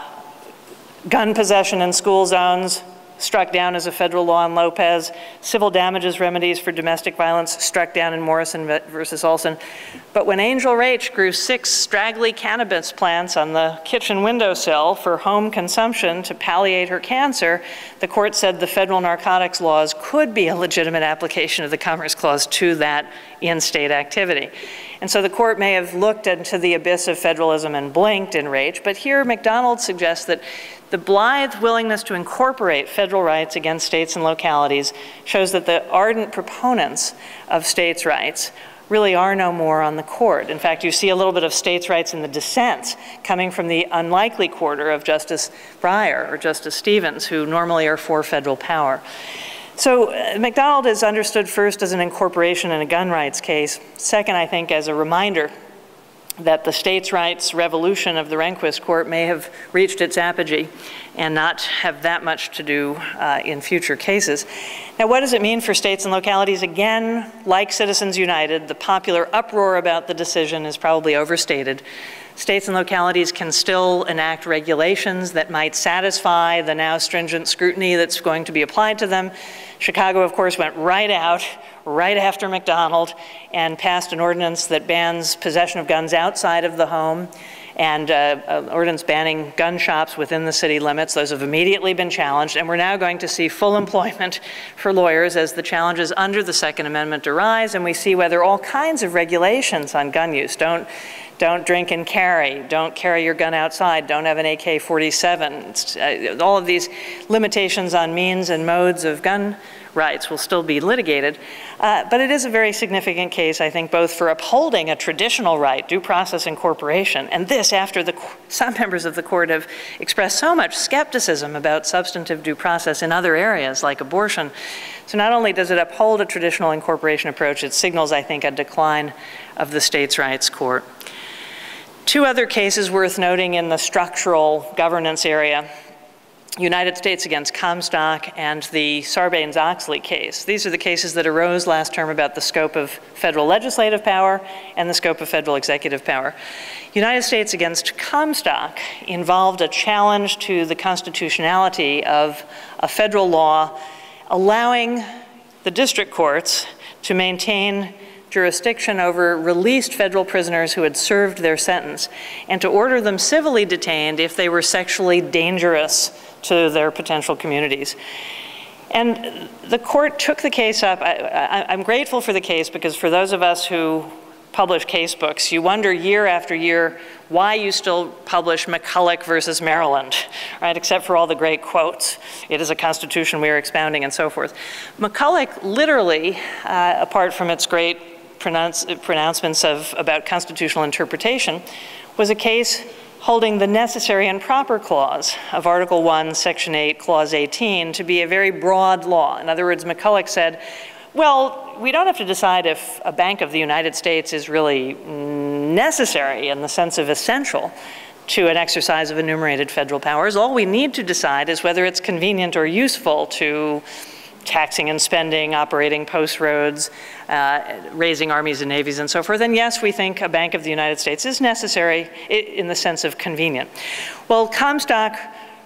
gun possession in school zones, struck down as a federal law in Lopez. Civil damages remedies for domestic violence struck down in Morrison versus Olson. But when Angel Raich grew six straggly cannabis plants on the kitchen windowsill for home consumption to palliate her cancer, the court said the federal narcotics laws could be a legitimate application of the Commerce Clause to that in-state activity. And so the court may have looked into the abyss of federalism and blinked in Raich, but here McDonald suggests that the blithe willingness to incorporate federal rights against states and localities shows that the ardent proponents of states' rights really are no more on the court. In fact, you see a little bit of states' rights in the dissents coming from the unlikely quarter of Justice Breyer or Justice Stevens, who normally are for federal power. So uh, McDonald is understood first as an incorporation in a gun rights case. Second, I think, as a reminder that the states' rights revolution of the Rehnquist Court may have reached its apogee and not have that much to do uh, in future cases. Now, what does it mean for states and localities? Again, like Citizens United, the popular uproar about the decision is probably overstated. States and localities can still enact regulations that might satisfy the now stringent scrutiny that's going to be applied to them. Chicago, of course, went right out, right after McDonald, and passed an ordinance that bans possession of guns outside of the home, and uh, an ordinance banning gun shops within the city limits. Those have immediately been challenged, and we're now going to see full employment for lawyers as the challenges under the Second Amendment arise, and we see whether all kinds of regulations on gun use, don't Don't drink and carry, don't carry your gun outside, don't have an A K forty-seven. Uh, all of these limitations on means and modes of gun rights will still be litigated. Uh, but it is a very significant case, I think, both for upholding a traditional right, due process incorporation, and this after the, some members of the court have expressed so much skepticism about substantive due process in other areas like abortion. So not only does it uphold a traditional incorporation approach, it signals, I think, a decline of the states' rights court. Two other cases worth noting in the structural governance area: United States against Comstock and the Sarbanes-Oxley case. These are the cases that arose last term about the scope of federal legislative power and the scope of federal executive power. United States against Comstock involved a challenge to the constitutionality of a federal law allowing the district courts to maintain jurisdiction over released federal prisoners who had served their sentence and to order them civilly detained if they were sexually dangerous to their potential communities. And the court took the case up. I, I, I'm grateful for the case because for those of us who publish case books, you wonder year after year why you still publish McCulloch versus Maryland, right? Except for all the great quotes. It is a constitution we are expounding and so forth. McCulloch literally, uh, apart from its great pronounce, pronouncements of, about constitutional interpretation, was a case holding the necessary and proper clause of Article one, Section eight, Clause eighteen to be a very broad law. In other words, McCulloch said, well, we don't have to decide if a Bank of the United States is really necessary in the sense of essential to an exercise of enumerated federal powers. All we need to decide is whether it's convenient or useful to taxing and spending, operating post roads, uh, raising armies and navies and so forth. And yes, we think a Bank of the United States is necessary in the sense of convenient. Well, Comstock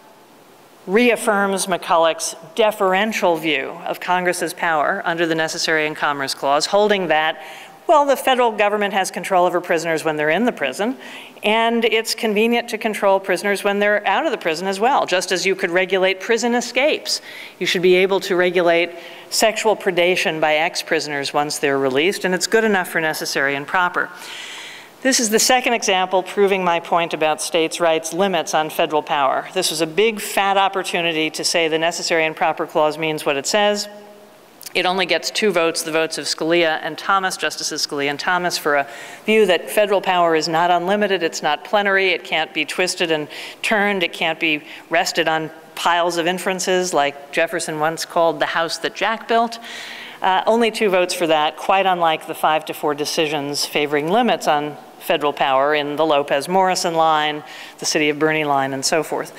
reaffirms McCulloch's deferential view of Congress's power under the Necessary and Commerce Clause, holding that, well, the federal government has control over prisoners when they're in the prison, and it's convenient to control prisoners when they're out of the prison as well. Just as you could regulate prison escapes, you should be able to regulate sexual predation by ex-prisoners once they're released, and it's good enough for necessary and proper. This is the second example proving my point about states' rights limits on federal power. This was a big, fat opportunity to say the Necessary and Proper Clause means what it says. It only gets two votes, the votes of Scalia and Thomas, Justices Scalia and Thomas, for a view that federal power is not unlimited, it's not plenary, it can't be twisted and turned, it can't be rested on piles of inferences like Jefferson once called the house that Jack built. Uh, only two votes for that, quite unlike the five to four decisions favoring limits on federal power in the Lopez-Morrison line, the City of Bernie line, and so forth.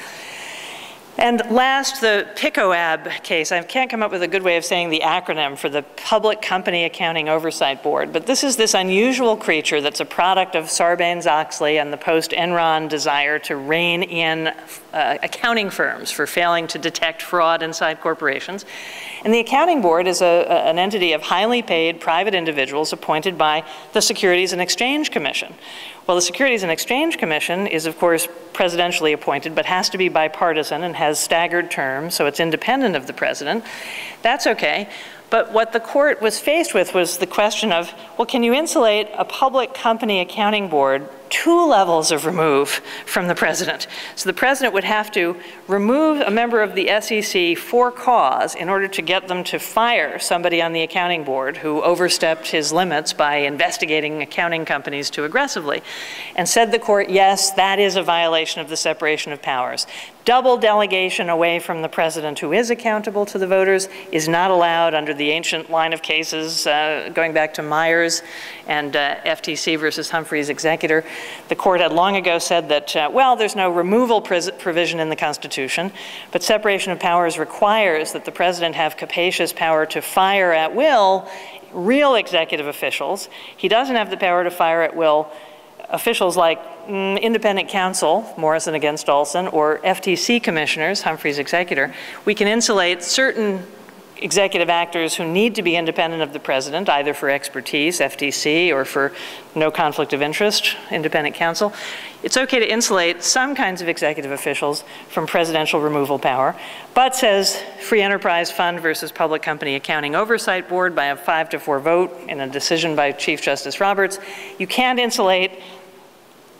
And last, the PICOAB case. I can't come up with a good way of saying the acronym for the Public Company Accounting Oversight Board, but this is this unusual creature that's a product of Sarbanes-Oxley and the post-Enron desire to rein in uh, accounting firms for failing to detect fraud inside corporations. And the accounting board is a, a, an entity of highly paid private individuals appointed by the Securities and Exchange Commission. Well, the Securities and Exchange Commission is, of course, presidentially appointed, but has to be bipartisan and has staggered terms, so it's independent of the president. That's okay. But what the court was faced with was the question of, well, can you insulate a public company accounting board two levels of remove from the president? So the president would have to remove a member of the S E C for cause in order to get them to fire somebody on the accounting board who overstepped his limits by investigating accounting companies too aggressively. And said the court, yes, that is a violation of the separation of powers. Double delegation away from the president who is accountable to the voters is not allowed under the ancient line of cases uh, going back to Myers and uh, F T C versus Humphrey's executor. The court had long ago said that, uh, well, there's no removal provision in the Constitution, but separation of powers requires that the president have capacious power to fire at will real executive officials. He doesn't have the power to fire at will officials like mm, independent counsel, Morrison against Olson, or F T C commissioners, Humphrey's executor. We can insulate certain executive actors who need to be independent of the president, either for expertise, F T C, or for no conflict of interest, independent counsel. It's okay to insulate some kinds of executive officials from presidential removal power, but says Free Enterprise Fund versus Public Company Accounting Oversight Board by a five to four vote in a decision by Chief Justice Roberts, you can't insulate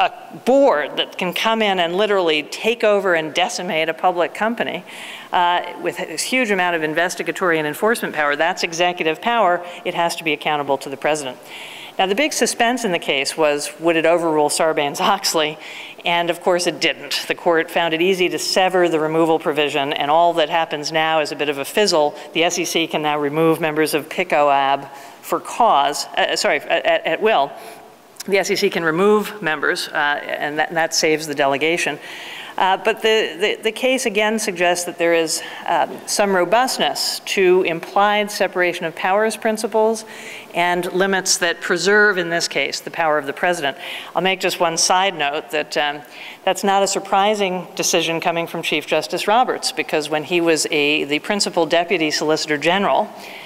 a board that can come in and literally take over and decimate a public company uh, with a huge amount of investigatory and enforcement power, that's executive power. It has to be accountable to the president. Now, the big suspense in the case was, would it overrule Sarbanes-Oxley? And of course it didn't. The court found it easy to sever the removal provision, and all that happens now is a bit of a fizzle. The S E C can now remove members of P I C O A B for cause, uh, sorry, at, at will. The S E C can remove members, uh, and that, that saves the delegation. Uh, but the, the, the case again suggests that there is uh, some robustness to implied separation of powers principles and limits that preserve, in this case, the power of the president. I'll make just one side note that um, that's not a surprising decision coming from Chief Justice Roberts, because when he was a, the principal deputy solicitor general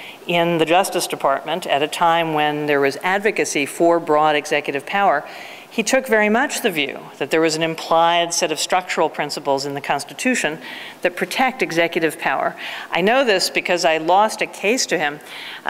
in the Justice Department at a time when there was advocacy for broad executive power, he took very much the view that there was an implied set of structural principles in the Constitution that protect executive power. I know this because I lost a case to him. Uh,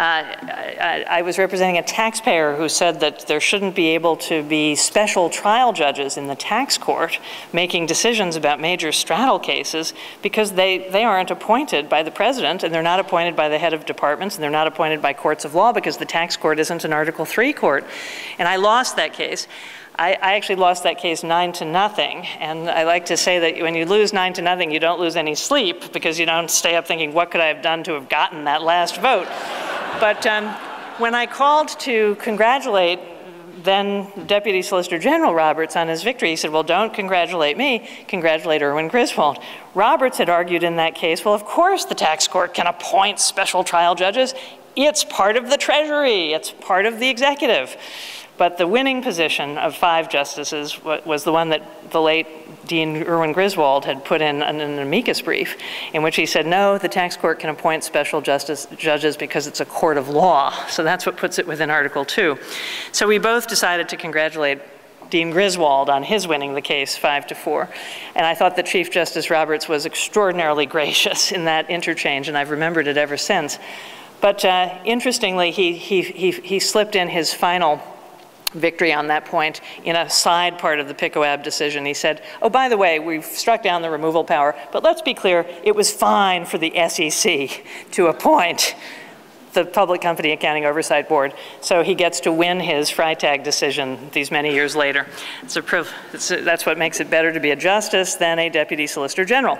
I, I was representing a taxpayer who said that there shouldn't be able to be special trial judges in the tax court making decisions about major straddle cases because they, they aren't appointed by the president, and they're not appointed by the head of departments, and they're not appointed by courts of law because the tax court isn't an Article three court. And I lost that case. I, I actually lost that case nine to nothing, and I like to say that when you lose nine to nothing, you don't lose any sleep because you don't stay up thinking, what could I have done to have gotten that last vote? But um, when I called to congratulate then Deputy Solicitor General Roberts on his victory, he said, well, don't congratulate me, congratulate Erwin Griswold. Roberts had argued in that case, well, of course the tax court can appoint special trial judges. It's part of the Treasury, it's part of the executive. But the winning position of five justices was the one that the late Dean Erwin Griswold had put in an amicus brief, in which he said, no, the tax court can appoint special justice judges because it's a court of law. So that's what puts it within Article two. So we both decided to congratulate Dean Griswold on his winning the case five to four. And I thought that Chief Justice Roberts was extraordinarily gracious in that interchange, and I've remembered it ever since. But uh, interestingly, he, he, he, he slipped in his final victory on that point in a side part of the P I C O A B decision. He said, oh, by the way, we've struck down the removal power, but let's be clear, it was fine for the S E C to appoint the Public Company Accounting Oversight Board. So he gets to win his Freitag decision these many years later. It's a priv it's a, that's what makes it better to be a justice than a deputy solicitor general.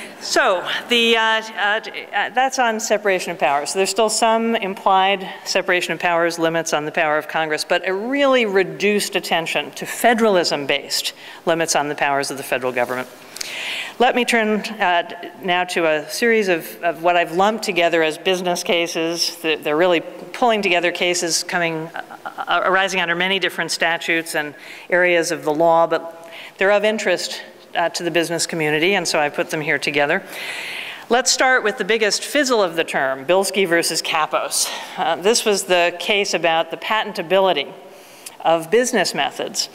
So the, uh, uh, that's on separation of powers. So there's still some implied separation of powers limits on the power of Congress, but a really reduced attention to federalism-based limits on the powers of the federal government. Let me turn uh, now to a series of, of what I've lumped together as business cases. They're really pulling together cases coming, uh, arising under many different statutes and areas of the law, but they're of interest uh, to the business community, and so I put them here together. Let's start with the biggest fizzle of the term, Bilski versus Kapos. Uh, this was the case about the patentability of business methods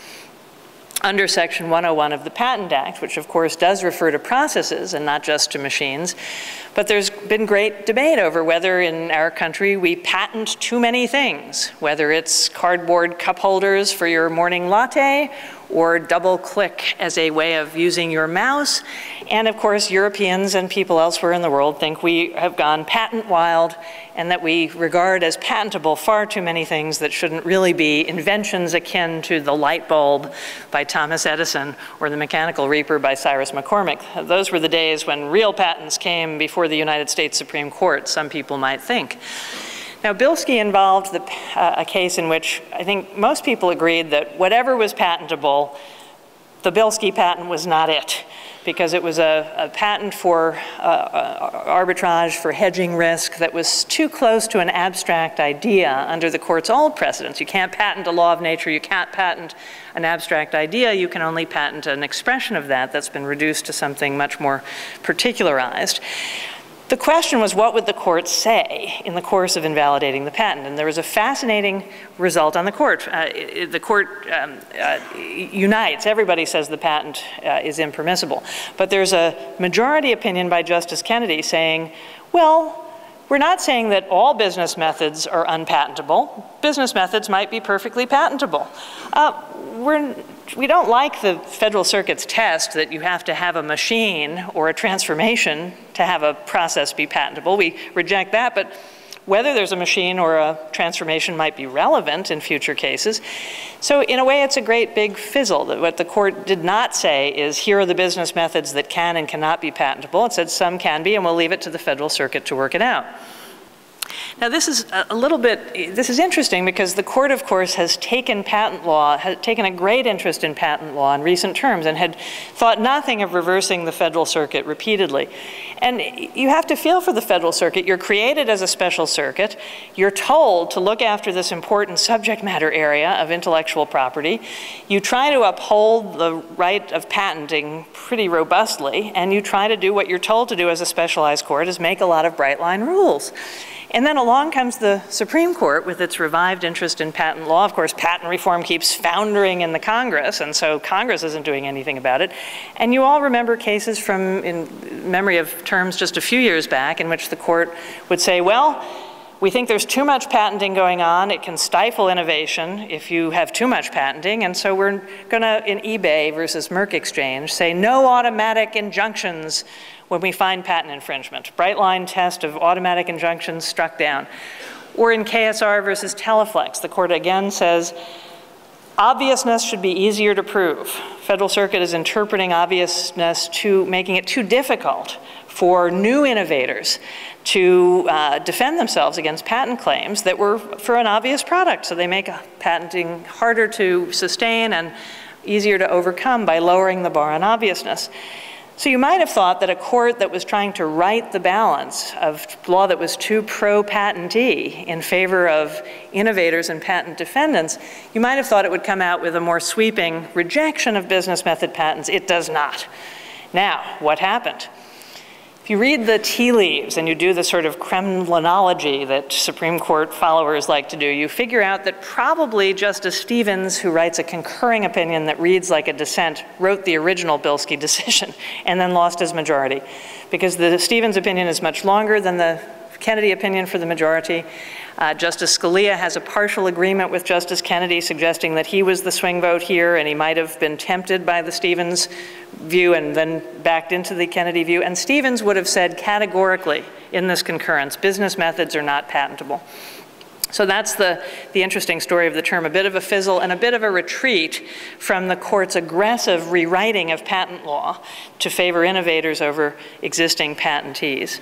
under Section one oh one of the Patent Act, which of course does refer to processes and not just to machines. But there's been great debate over whether in our country we patent too many things, whether it's cardboard cup holders for your morning latte or double click as a way of using your mouse. And of course, Europeans and people elsewhere in the world think we have gone patent wild and that we regard as patentable far too many things that shouldn't really be inventions akin to the light bulb by Thomas Edison or the mechanical reaper by Cyrus McCormick. Those were the days when real patents came before the United States Supreme Court, some people might think. Now, Bilski involved the, uh, a case in which I think most people agreed that whatever was patentable, the Bilski patent was not it, because it was a, a patent for uh, uh, arbitrage, for hedging risk that was too close to an abstract idea under the court's old precedents. You can't patent a law of nature, you can't patent an abstract idea, you can only patent an expression of that that's been reduced to something much more particularized. The question was, what would the court say in the course of invalidating the patent? And there was a fascinating result on the court. Uh, it, the court um, uh, unites. Everybody says the patent uh, is impermissible. But there's a majority opinion by Justice Kennedy saying, well, we're not saying that all business methods are unpatentable. Business methods might be perfectly patentable. Uh, we're, we don't like the Federal Circuit's test that you have to have a machine or a transformation to have a process be patentable. We reject that, but whether there's a machine or a transformation might be relevant in future cases. So in a way, it's a great big fizzle. That what the court did not say is, here are the business methods that can and cannot be patentable. It said some can be, and we'll leave it to the Federal Circuit to work it out. Now this is a little bit, this is interesting because the court, of course, has taken patent law, has taken a great interest in patent law in recent terms and had thought nothing of reversing the Federal Circuit repeatedly. And you have to feel for the Federal Circuit. You're created as a special circuit. You're told to look after this important subject matter area of intellectual property. You try to uphold the right of patenting pretty robustly, and you try to do what you're told to do as a specialized court, is make a lot of bright line rules. And then along comes the Supreme Court with its revived interest in patent law. Of course, patent reform keeps foundering in the Congress, and so Congress isn't doing anything about it. And you all remember cases from, in memory of terms just a few years back, in which the court would say, well, we think there's too much patenting going on. It can stifle innovation if you have too much patenting, and so we're gonna, in eBay versus Merck Exchange, say no automatic injunctions when we find patent infringement. Bright line test of automatic injunctions struck down. Or in K S R versus Teleflex, the court again says, obviousness should be easier to prove. Federal Circuit is interpreting obviousness to making it too difficult for new innovators to uh, defend themselves against patent claims that were for an obvious product. So they make patenting harder to sustain and easier to overcome by lowering the bar on obviousness. So you might have thought that a court that was trying to right the balance of law that was too pro-patentee in favor of innovators and patent defendants, you might have thought it would come out with a more sweeping rejection of business method patents. It does not. Now, what happened? If you read the tea leaves and you do the sort of Kremlinology that Supreme Court followers like to do, you figure out that probably Justice Stevens, who writes a concurring opinion that reads like a dissent, wrote the original Bilski decision and then lost his majority. Because the Stevens opinion is much longer than the Kennedy opinion for the majority. Uh, Justice Scalia has a partial agreement with Justice Kennedy, suggesting that he was the swing vote here, and he might have been tempted by the Stevens view and then backed into the Kennedy view. And Stevens would have said categorically in this concurrence, business methods are not patentable. So that's the, the interesting story of the term, a bit of a fizzle and a bit of a retreat from the court's aggressive rewriting of patent law to favor innovators over existing patentees.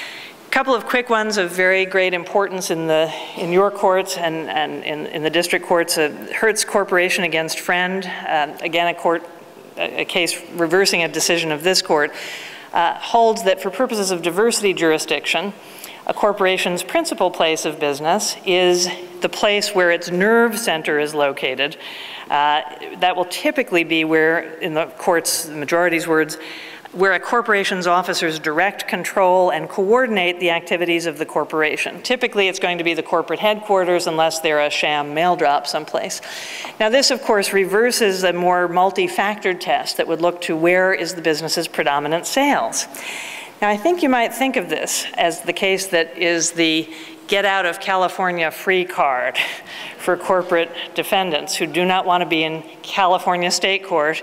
A couple of quick ones of very great importance in, the, in your courts and, and in, in the district courts. Uh, Hertz Corporation against Friend, uh, again a court, a, a case reversing a decision of this court, uh, holds that for purposes of diversity jurisdiction, a corporation's principal place of business is the place where its nerve center is located. Uh, that will typically be where, in the court's, the majority's words, where a corporation's officers direct, control, and coordinate the activities of the corporation. Typically, it's going to be the corporate headquarters unless they're a sham mail drop someplace. Now, this, of course, reverses a more multi-factored test that would look to where is the business's predominant sales. Now, I think you might think of this as the case that is the get out of California free card for corporate defendants who do not want to be in California state court.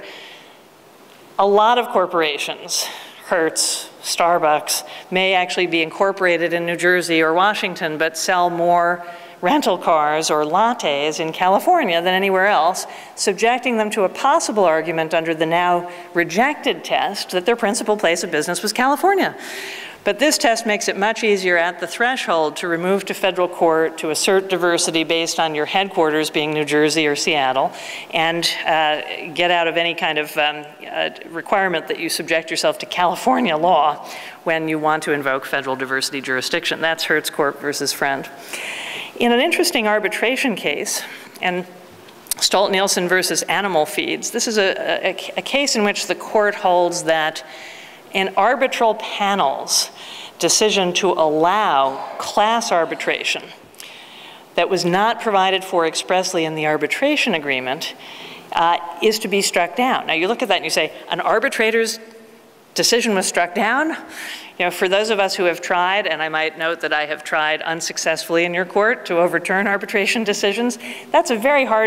A lot of corporations, Hertz, Starbucks, may actually be incorporated in New Jersey or Washington, but sell more rental cars or lattes in California than anywhere else, subjecting them to a possible argument under the now rejected test that their principal place of business was California. But this test makes it much easier at the threshold to remove to federal court, to assert diversity based on your headquarters being New Jersey or Seattle, and uh, get out of any kind of um, uh, requirement that you subject yourself to California law when you want to invoke federal diversity jurisdiction. That's Hertz Corp versus Friend. In an interesting arbitration case, and Stolt-Nielsen versus Animal Feeds, this is a, a, a case in which the court holds that an arbitral panel's decision to allow class arbitration that was not provided for expressly in the arbitration agreement uh, is to be struck down. Now you look at that and you say, an arbitrator's decision was struck down? You know, for those of us who have tried, and I might note that I have tried unsuccessfully in your court to overturn arbitration decisions, that's a very hard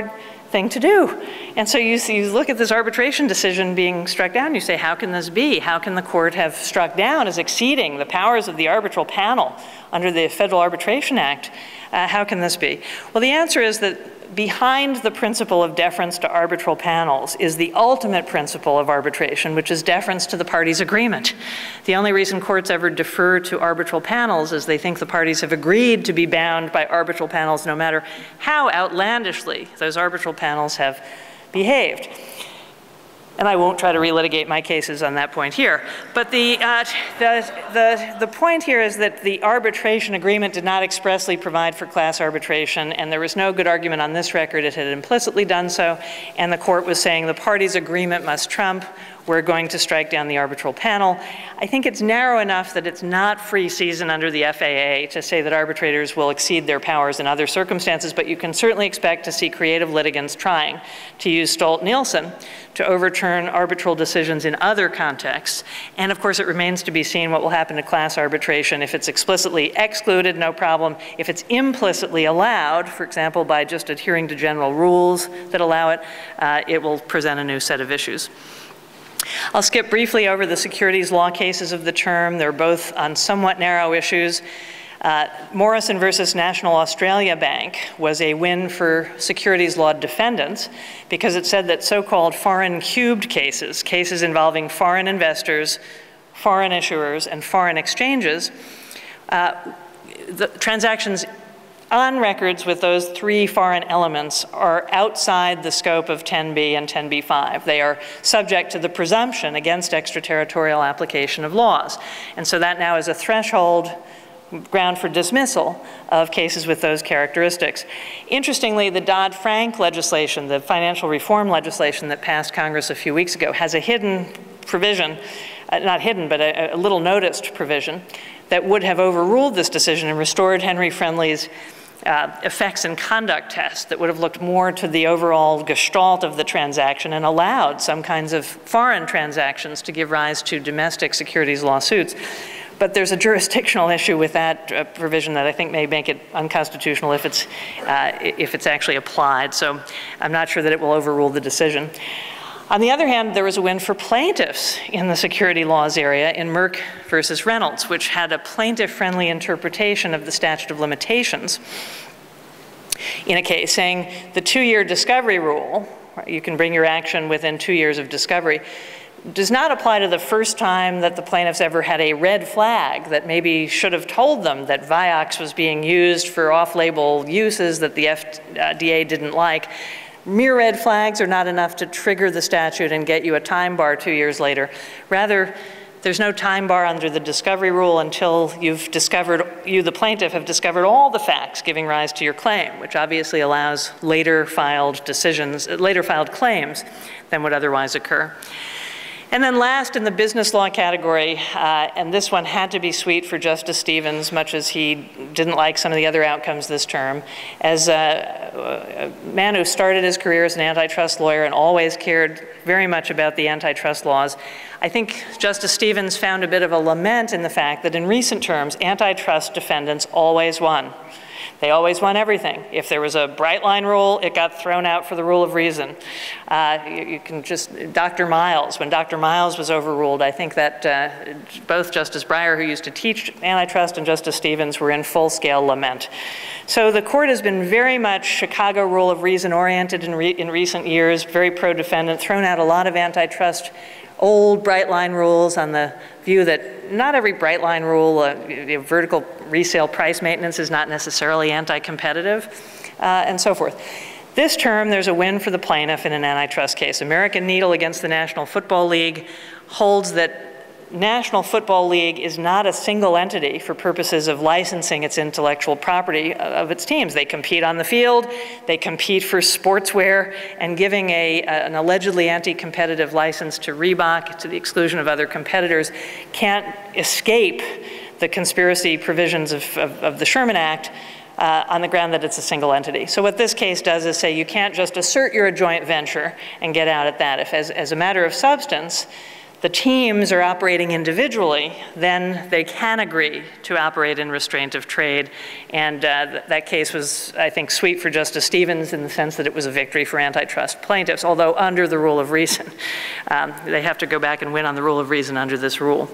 thing to do. And so you, see, you look at this arbitration decision being struck down, you say, how can this be? How can the court have struck down as exceeding the powers of the arbitral panel under the Federal Arbitration Act? Uh, how can this be? Well, the answer is that behind the principle of deference to arbitral panels is the ultimate principle of arbitration, which is deference to the parties' agreement. The only reason courts ever defer to arbitral panels is they think the parties have agreed to be bound by arbitral panels no matter how outlandishly those arbitral panels have behaved. And I won't try to relitigate my cases on that point here. But the, uh, the, the, the point here is that the arbitration agreement did not expressly provide for class arbitration, and there was no good argument on this record it had implicitly done so, and the court was saying the parties' agreement must trump. We're going to strike down the arbitral panel. I think it's narrow enough that it's not free season under the F A A to say that arbitrators will exceed their powers in other circumstances, but you can certainly expect to see creative litigants trying to use Stolt-Nielsen to overturn arbitral decisions in other contexts. And of course, it remains to be seen what will happen to class arbitration. If it's explicitly excluded, no problem. If it's implicitly allowed, for example, by just adhering to general rules that allow it, uh, it will present a new set of issues. I'll skip briefly over the securities law cases of the term. They're both on somewhat narrow issues. Uh, Morrison versus National Australia Bank was a win for securities law defendants because it said that so-called foreign cubed cases, cases involving foreign investors, foreign issuers, and foreign exchanges, uh, the transactions on records with those three foreign elements are outside the scope of ten B and ten B five. They are subject to the presumption against extraterritorial application of laws. And so that now is a threshold ground for dismissal of cases with those characteristics. Interestingly, the Dodd-Frank legislation, the financial reform legislation that passed Congress a few weeks ago, has a hidden provision, uh, not hidden, but a, a little noticed provision that would have overruled this decision and restored Henry Friendly's Uh, effects and conduct test that would have looked more to the overall gestalt of the transaction and allowed some kinds of foreign transactions to give rise to domestic securities lawsuits. But there's a jurisdictional issue with that uh, provision that I think may make it unconstitutional if it's, uh, if it's actually applied. So I'm not sure that it will overrule the decision. On the other hand, there was a win for plaintiffs in the security laws area in Merck versus Reynolds, which had a plaintiff-friendly interpretation of the statute of limitations in a case saying the two-year discovery rule, you can bring your action within two years of discovery, does not apply to the first time that the plaintiffs ever had a red flag that maybe should have told them that Vioxx was being used for off-label uses that the F D A didn't like. Mere red flags are not enough to trigger the statute and get you a time bar two years later. Rather, there's no time bar under the discovery rule until you've discovered, you the plaintiff have discovered all the facts giving rise to your claim, which obviously allows later filed decisions, later filed claims than would otherwise occur. And then last in the business law category, uh, and this one had to be sweet for Justice Stevens, much as he didn't like some of the other outcomes this term. As a, a man who started his career as an antitrust lawyer and always cared very much about the antitrust laws, I think Justice Stevens found a bit of a lament in the fact that in recent terms, antitrust defendants always won. They always won everything. If there was a bright line rule, it got thrown out for the rule of reason. Uh, you, you can just, Doctor Miles, when Doctor Miles was overruled, I think that uh, both Justice Breyer, who used to teach antitrust, and Justice Stevens were in full-scale lament. So the court has been very much Chicago rule of reason oriented in, re in recent years, very pro-defendant, thrown out a lot of antitrust old bright line rules on the view that not every bright line rule, uh, vertical resale price maintenance is not necessarily anti-competitive, uh, and so forth. This term, there's a win for the plaintiff in an antitrust case. American Needle against the National Football League holds that National Football League is not a single entity for purposes of licensing its intellectual property of its teams. They compete on the field, they compete for sportswear, and giving a, an allegedly anti-competitive license to Reebok to the exclusion of other competitors can't escape the conspiracy provisions of, of, of the Sherman Act uh, on the ground that it's a single entity. So what this case does is say you can't just assert you're a joint venture and get out at that. If as, as a matter of substance, the teams are operating individually, then they can agree to operate in restraint of trade. And uh, th that case was, I think, sweet for Justice Stevens in the sense that it was a victory for antitrust plaintiffs, although under the rule of reason. Um, they have to go back and win on the rule of reason under this rule.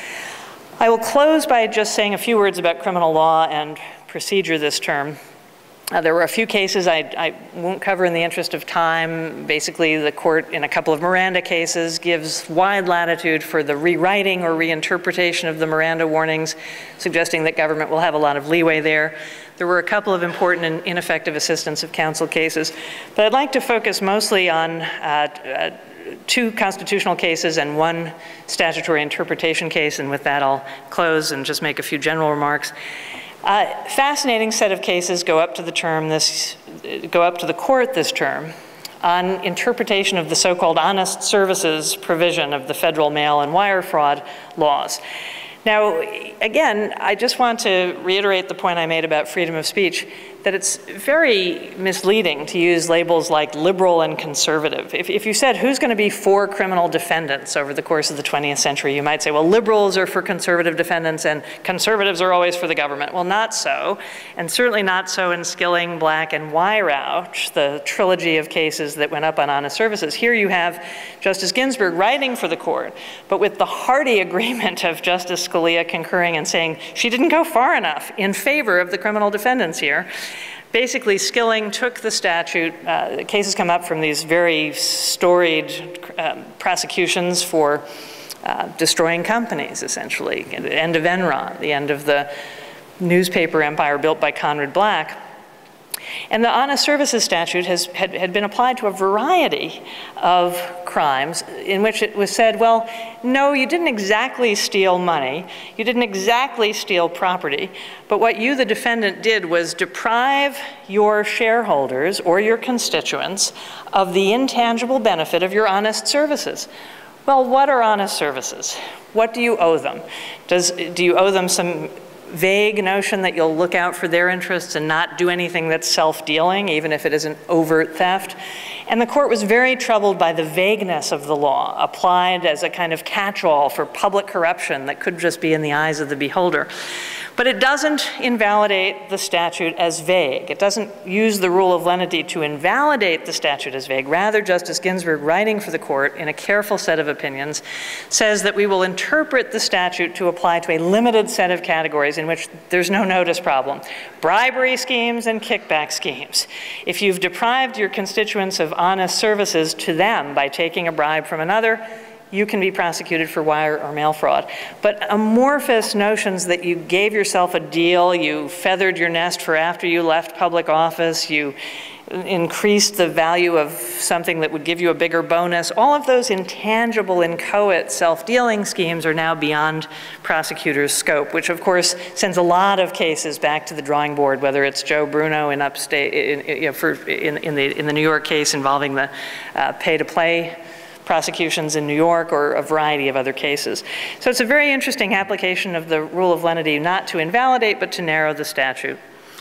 I will close by just saying a few words about criminal law and procedure this term. Uh, there were a few cases I, I won't cover in the interest of time. Basically, the court in a couple of Miranda cases gives wide latitude for the rewriting or reinterpretation of the Miranda warnings, suggesting that government will have a lot of leeway there. There were a couple of important and ineffective assistance of counsel cases, but I'd like to focus mostly on uh, uh, two constitutional cases and one statutory interpretation case, and with that I'll close and just make a few general remarks. Uh, fascinating set of cases go up to the term this, go up to the court this term on interpretation of the so-called honest services provision of the federal mail and wire fraud laws. Now, again, I just want to reiterate the point I made about freedom of speech, that it's very misleading to use labels like liberal and conservative. If, if you said, who's going to be for criminal defendants over the course of the twentieth century, you might say, well, liberals are for conservative defendants and conservatives are always for the government. Well, not so, and certainly not so in Skilling, Black, and Weirauch, the trilogy of cases that went up on honest services. Here you have Justice Ginsburg writing for the court, but with the hearty agreement of Justice Scalia concurring and saying she didn't go far enough in favor of the criminal defendants here. Basically, Skilling took the statute, uh, the cases come up from these very storied um, prosecutions for uh, destroying companies, essentially. The end of Enron, the end of the newspaper empire built by Conrad Black. And the honest services statute has, had, had been applied to a variety of crimes in which it was said, well, no, you didn't exactly steal money, you didn't exactly steal property, but what you, the defendant, did was deprive your shareholders or your constituents of the intangible benefit of your honest services. Well, what are honest services? What do you owe them? Does, do you owe them some vague notion that you'll look out for their interests and not do anything that's self-dealing, even if it isn't overt theft? And the court was very troubled by the vagueness of the law, applied as a kind of catch-all for public corruption that could just be in the eyes of the beholder. But it doesn't invalidate the statute as vague. It doesn't use the rule of lenity to invalidate the statute as vague. Rather, Justice Ginsburg, writing for the court in a careful set of opinions, says that we will interpret the statute to apply to a limited set of categories in which there's no notice problem. Bribery schemes and kickback schemes. If you've deprived your constituents of honest services to them by taking a bribe from another, you can be prosecuted for wire or mail fraud. But amorphous notions that you gave yourself a deal, you feathered your nest for after you left public office, you increased the value of something that would give you a bigger bonus, all of those intangible, inchoate, self-dealing schemes are now beyond prosecutors' scope, which of course sends a lot of cases back to the drawing board, whether it's Joe Bruno in upstate, in, you know, for, in, in, the, in the New York case involving the uh, pay-to-play prosecutions in New York, or a variety of other cases. So it's a very interesting application of the rule of lenity, not to invalidate, but to narrow the statute.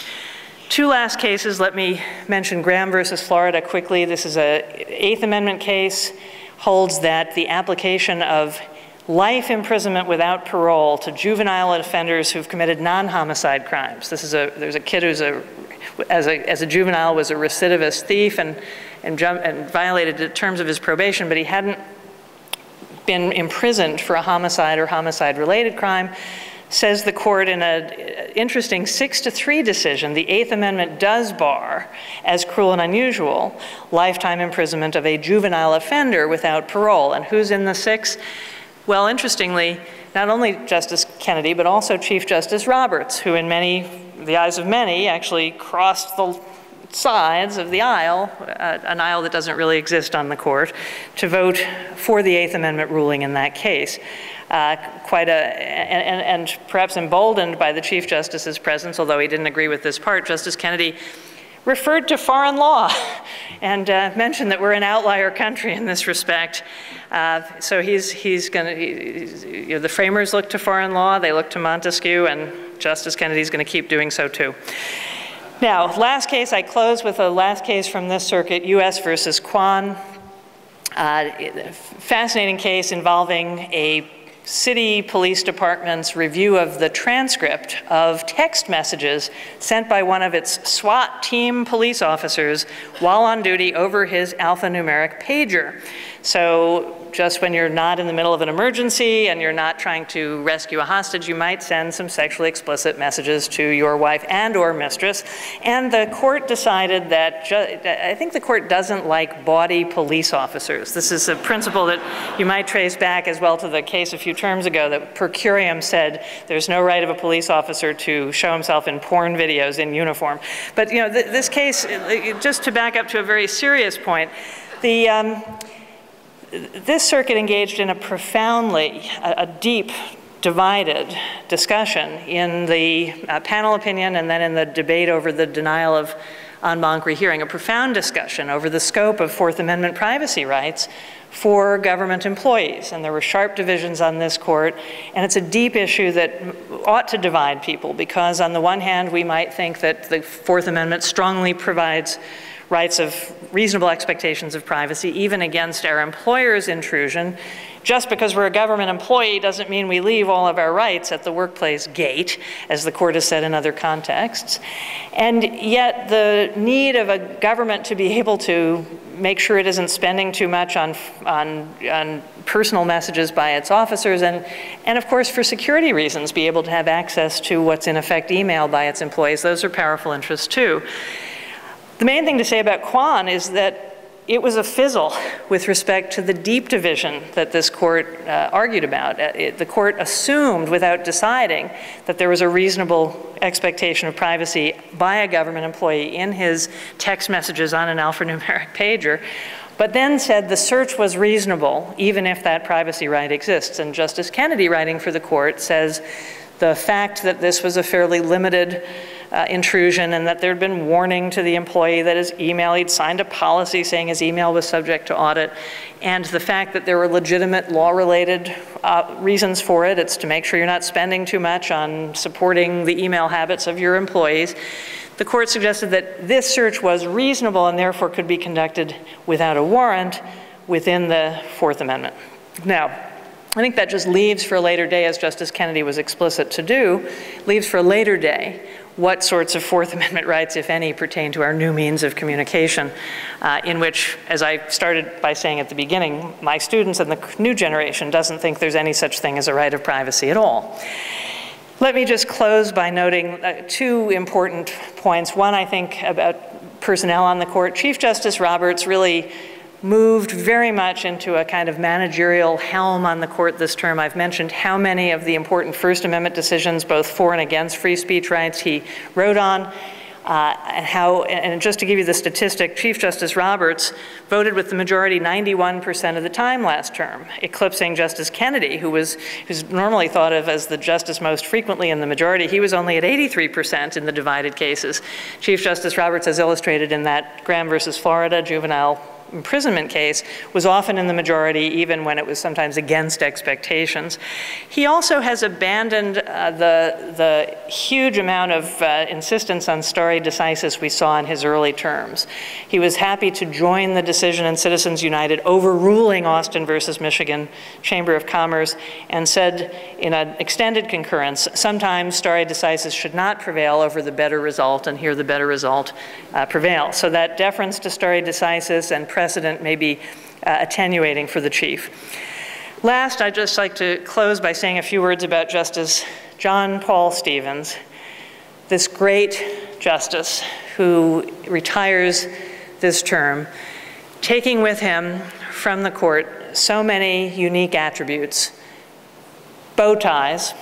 Two last cases. Let me mention Graham versus Florida quickly. This is an Eighth Amendment case, holds that the application of life imprisonment without parole to juvenile offenders who've committed non-homicide crimes. This is a, there's a kid who's a, as a, as a juvenile was a recidivist thief and And, jump, and violated the terms of his probation, but he hadn't been imprisoned for a homicide or homicide-related crime. Says the court in an interesting six to three decision, the Eighth Amendment does bar, as cruel and unusual, lifetime imprisonment of a juvenile offender without parole. And who's in the six? Well, interestingly, not only Justice Kennedy, but also Chief Justice Roberts, who in many, the eyes of many, actually crossed the sides of the aisle, uh, an aisle that doesn't really exist on the court, to vote for the Eighth Amendment ruling in that case. Uh, quite a, and, and perhaps emboldened by the Chief Justice's presence, although he didn't agree with this part, Justice Kennedy referred to foreign law and uh, mentioned that we're an outlier country in this respect. Uh, so he's, he's gonna, he, you know, the framers looked to foreign law, they looked to Montesquieu, and Justice Kennedy's gonna keep doing so too. Now, last case, I close with a last case from this circuit, U S versus Quinn. Uh, fascinating case involving a city police department's review of the transcript of text messages sent by one of its SWAT team police officers while on duty over his alphanumeric pager. So just when you're not in the middle of an emergency and you're not trying to rescue a hostage, you might send some sexually explicit messages to your wife and or mistress. And the court decided that, ju I think the court doesn't like bawdy police officers. This is a principle that you might trace back as well to the case a few terms ago that per curiam said there's no right of a police officer to show himself in porn videos in uniform. But you know, th this case, just to back up to a very serious point, the um, this circuit engaged in a profoundly, a, a deep, divided discussion in the uh, panel opinion and then in the debate over the denial of en banc rehearing, a profound discussion over the scope of Fourth Amendment privacy rights for government employees. And there were sharp divisions on this court, and it's a deep issue that ought to divide people because on the one hand, we might think that the Fourth Amendment strongly provides rights of reasonable expectations of privacy, even against our employer's intrusion. Just because we're a government employee doesn't mean we leave all of our rights at the workplace gate, as the court has said in other contexts. And yet the need of a government to be able to make sure it isn't spending too much on, on, on personal messages by its officers, and, and of course for security reasons, be able to have access to what's in effect email by its employees, those are powerful interests too. The main thing to say about Quinn is that it was a fizzle with respect to the deep division that this court uh, argued about. It, the court assumed without deciding that there was a reasonable expectation of privacy by a government employee in his text messages on an alphanumeric pager, but then said the search was reasonable even if that privacy right exists. And Justice Kennedy, writing for the court, says the fact that this was a fairly limited Uh, intrusion and that there had been warning to the employee that his email, he'd signed a policy saying his email was subject to audit, and the fact that there were legitimate law-related uh, reasons for it, it's to make sure you're not spending too much on supporting the email habits of your employees. The court suggested that this search was reasonable and therefore could be conducted without a warrant within the Fourth Amendment. Now, I think that just leaves for a later day, as Justice Kennedy was explicit to do, leaves for a later day what sorts of Fourth Amendment rights, if any, pertain to our new means of communication, uh, in which, as I started by saying at the beginning, my students and the new generation doesn't think there's any such thing as a right of privacy at all. Let me just close by noting uh, two important points. One, I think, about personnel on the court. Chief Justice Roberts really moved very much into a kind of managerial helm on the court this term. I've mentioned how many of the important First Amendment decisions, both for and against free speech rights, he wrote on, uh, and how, and just to give you the statistic, Chief Justice Roberts voted with the majority ninety-one percent of the time last term, eclipsing Justice Kennedy, who was who's normally thought of as the justice most frequently in the majority. He was only at eighty-three percent in the divided cases. Chief Justice Roberts, as illustrated in that Graham versus Florida juvenile imprisonment case, was often in the majority even when it was sometimes against expectations. He also has abandoned uh, the, the huge amount of uh, insistence on stare decisis we saw in his early terms. He was happy to join the decision in Citizens United overruling Austin versus Michigan Chamber of Commerce and said in an extended concurrence, sometimes stare decisis should not prevail over the better result, and here the better result uh, prevails. So that deference to stare decisis and precedent may be uh, attenuating for the chief. Last, I'd just like to close by saying a few words about Justice John Paul Stevens, this great justice who retires this term, taking with him from the court so many unique attributes: bow ties,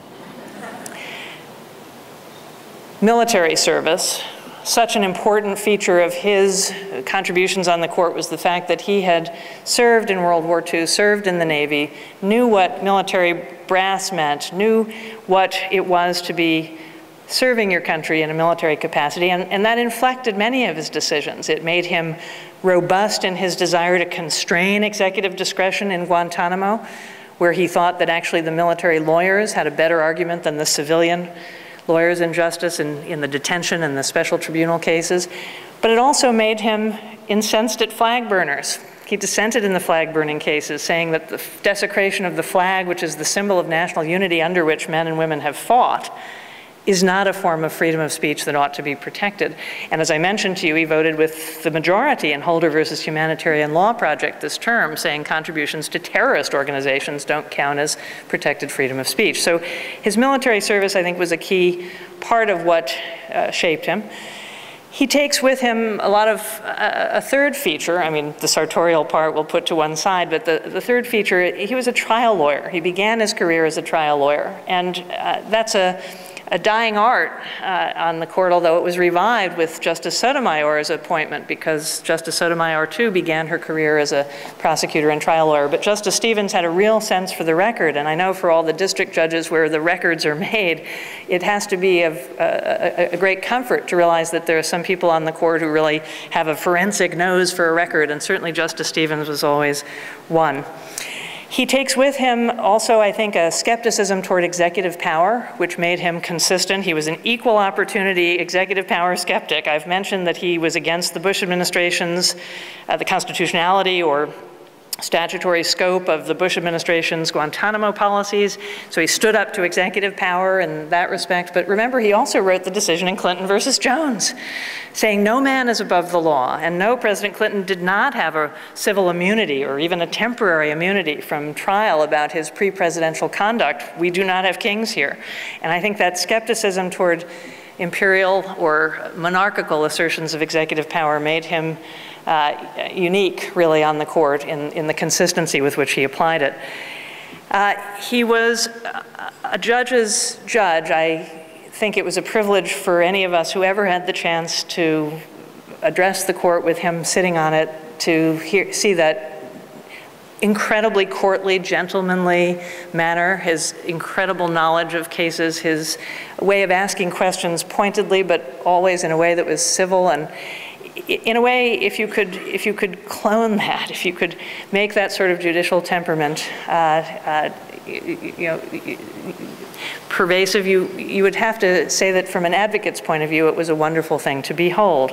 military service. Such an important feature of his contributions on the court was the fact that he had served in World War Two, served in the Navy, knew what military brass meant, knew what it was to be serving your country in a military capacity, and, and that inflected many of his decisions. It made him robust in his desire to constrain executive discretion in Guantanamo, where he thought that actually the military lawyers had a better argument than the civilian lawyers in justice in, in the detention and the special tribunal cases. But it also made him incensed at flag burners. He dissented in the flag-burning cases, saying that the desecration of the flag, which is the symbol of national unity under which men and women have fought, is not a form of freedom of speech that ought to be protected. And as I mentioned to you, he voted with the majority in Holder versus Humanitarian Law Project this term, saying contributions to terrorist organizations don't count as protected freedom of speech. So his military service, I think, was a key part of what uh, shaped him. He takes with him a lot of, uh, a third feature, I mean, the sartorial part we'll put to one side, but the, the third feature, he was a trial lawyer. He began his career as a trial lawyer, and uh, that's a, a dying art uh, on the court, although it was revived with Justice Sotomayor's appointment, because Justice Sotomayor, too, began her career as a prosecutor and trial lawyer. But Justice Stevens had a real sense for the record, and I know for all the district judges where the records are made, it has to be of a, a, a great comfort to realize that there are some people on the court who really have a forensic nose for a record, and certainly Justice Stevens was always one. He takes with him also, I think, a skepticism toward executive power, which made him consistent. He was an equal opportunity executive power skeptic. I've mentioned that he was against the Bush administration's, uh, the constitutionality or statutory scope of the Bush administration's Guantanamo policies, so he stood up to executive power in that respect. But remember, he also wrote the decision in Clinton versus Jones, saying no man is above the law, and no, President Clinton did not have a civil immunity or even a temporary immunity from trial about his pre-presidential conduct. We do not have kings here. And I think that skepticism toward imperial or monarchical assertions of executive power made him Uh, unique, really, on the court in, in the consistency with which he applied it. Uh, he was a judge's judge. I think it was a privilege for any of us who ever had the chance to address the court with him sitting on it to hear, see that incredibly courtly, gentlemanly manner, his incredible knowledge of cases, his way of asking questions pointedly, but always in a way that was civil. And in a way, if you could, if you could clone that, if you could make that sort of judicial temperament, uh, uh, you, you know, pervasive, you you would have to say that from an advocate's point of view, it was a wonderful thing to behold.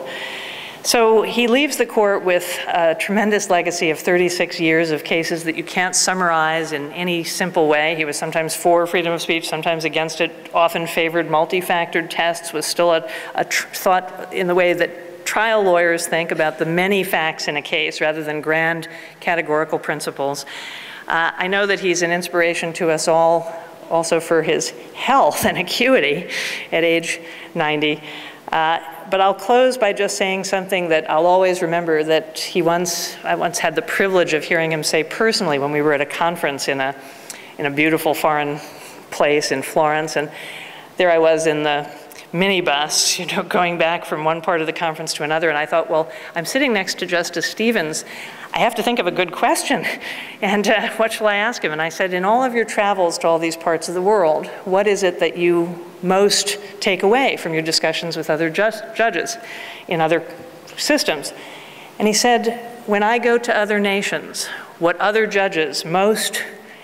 So he leaves the court with a tremendous legacy of thirty-six years of cases that you can't summarize in any simple way. He was sometimes for freedom of speech, sometimes against it, often favored multi-factored tests, was still a, a tr thought in the way that trial lawyers think about the many facts in a case rather than grand categorical principles. Uh, I know that he's an inspiration to us all, also for his health and acuity at age ninety. Uh, but I'll close by just saying something that I'll always remember that he once, I once had the privilege of hearing him say personally when we were at a conference in a, in a beautiful foreign place in Florence, and there I was in the minibus, you know, going back from one part of the conference to another, and I thought, well, I'm sitting next to Justice Stevens. I have to think of a good question, and uh, what shall I ask him? And I said, in all of your travels to all these parts of the world, what is it that you most take away from your discussions with other ju judges in other systems? And he said, when I go to other nations, what other judges most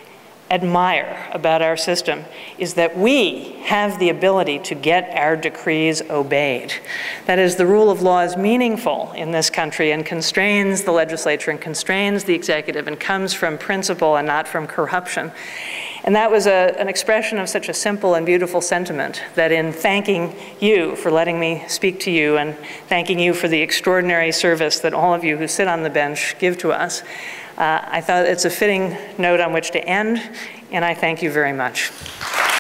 admire about our system is that we have the ability to get our decrees obeyed. That is, the rule of law is meaningful in this country and constrains the legislature and constrains the executive and comes from principle and not from corruption. And that was a, an expression of such a simple and beautiful sentiment that in thanking you for letting me speak to you and thanking you for the extraordinary service that all of you who sit on the bench give to us, Uh, I thought it's a fitting note on which to end, and I thank you very much.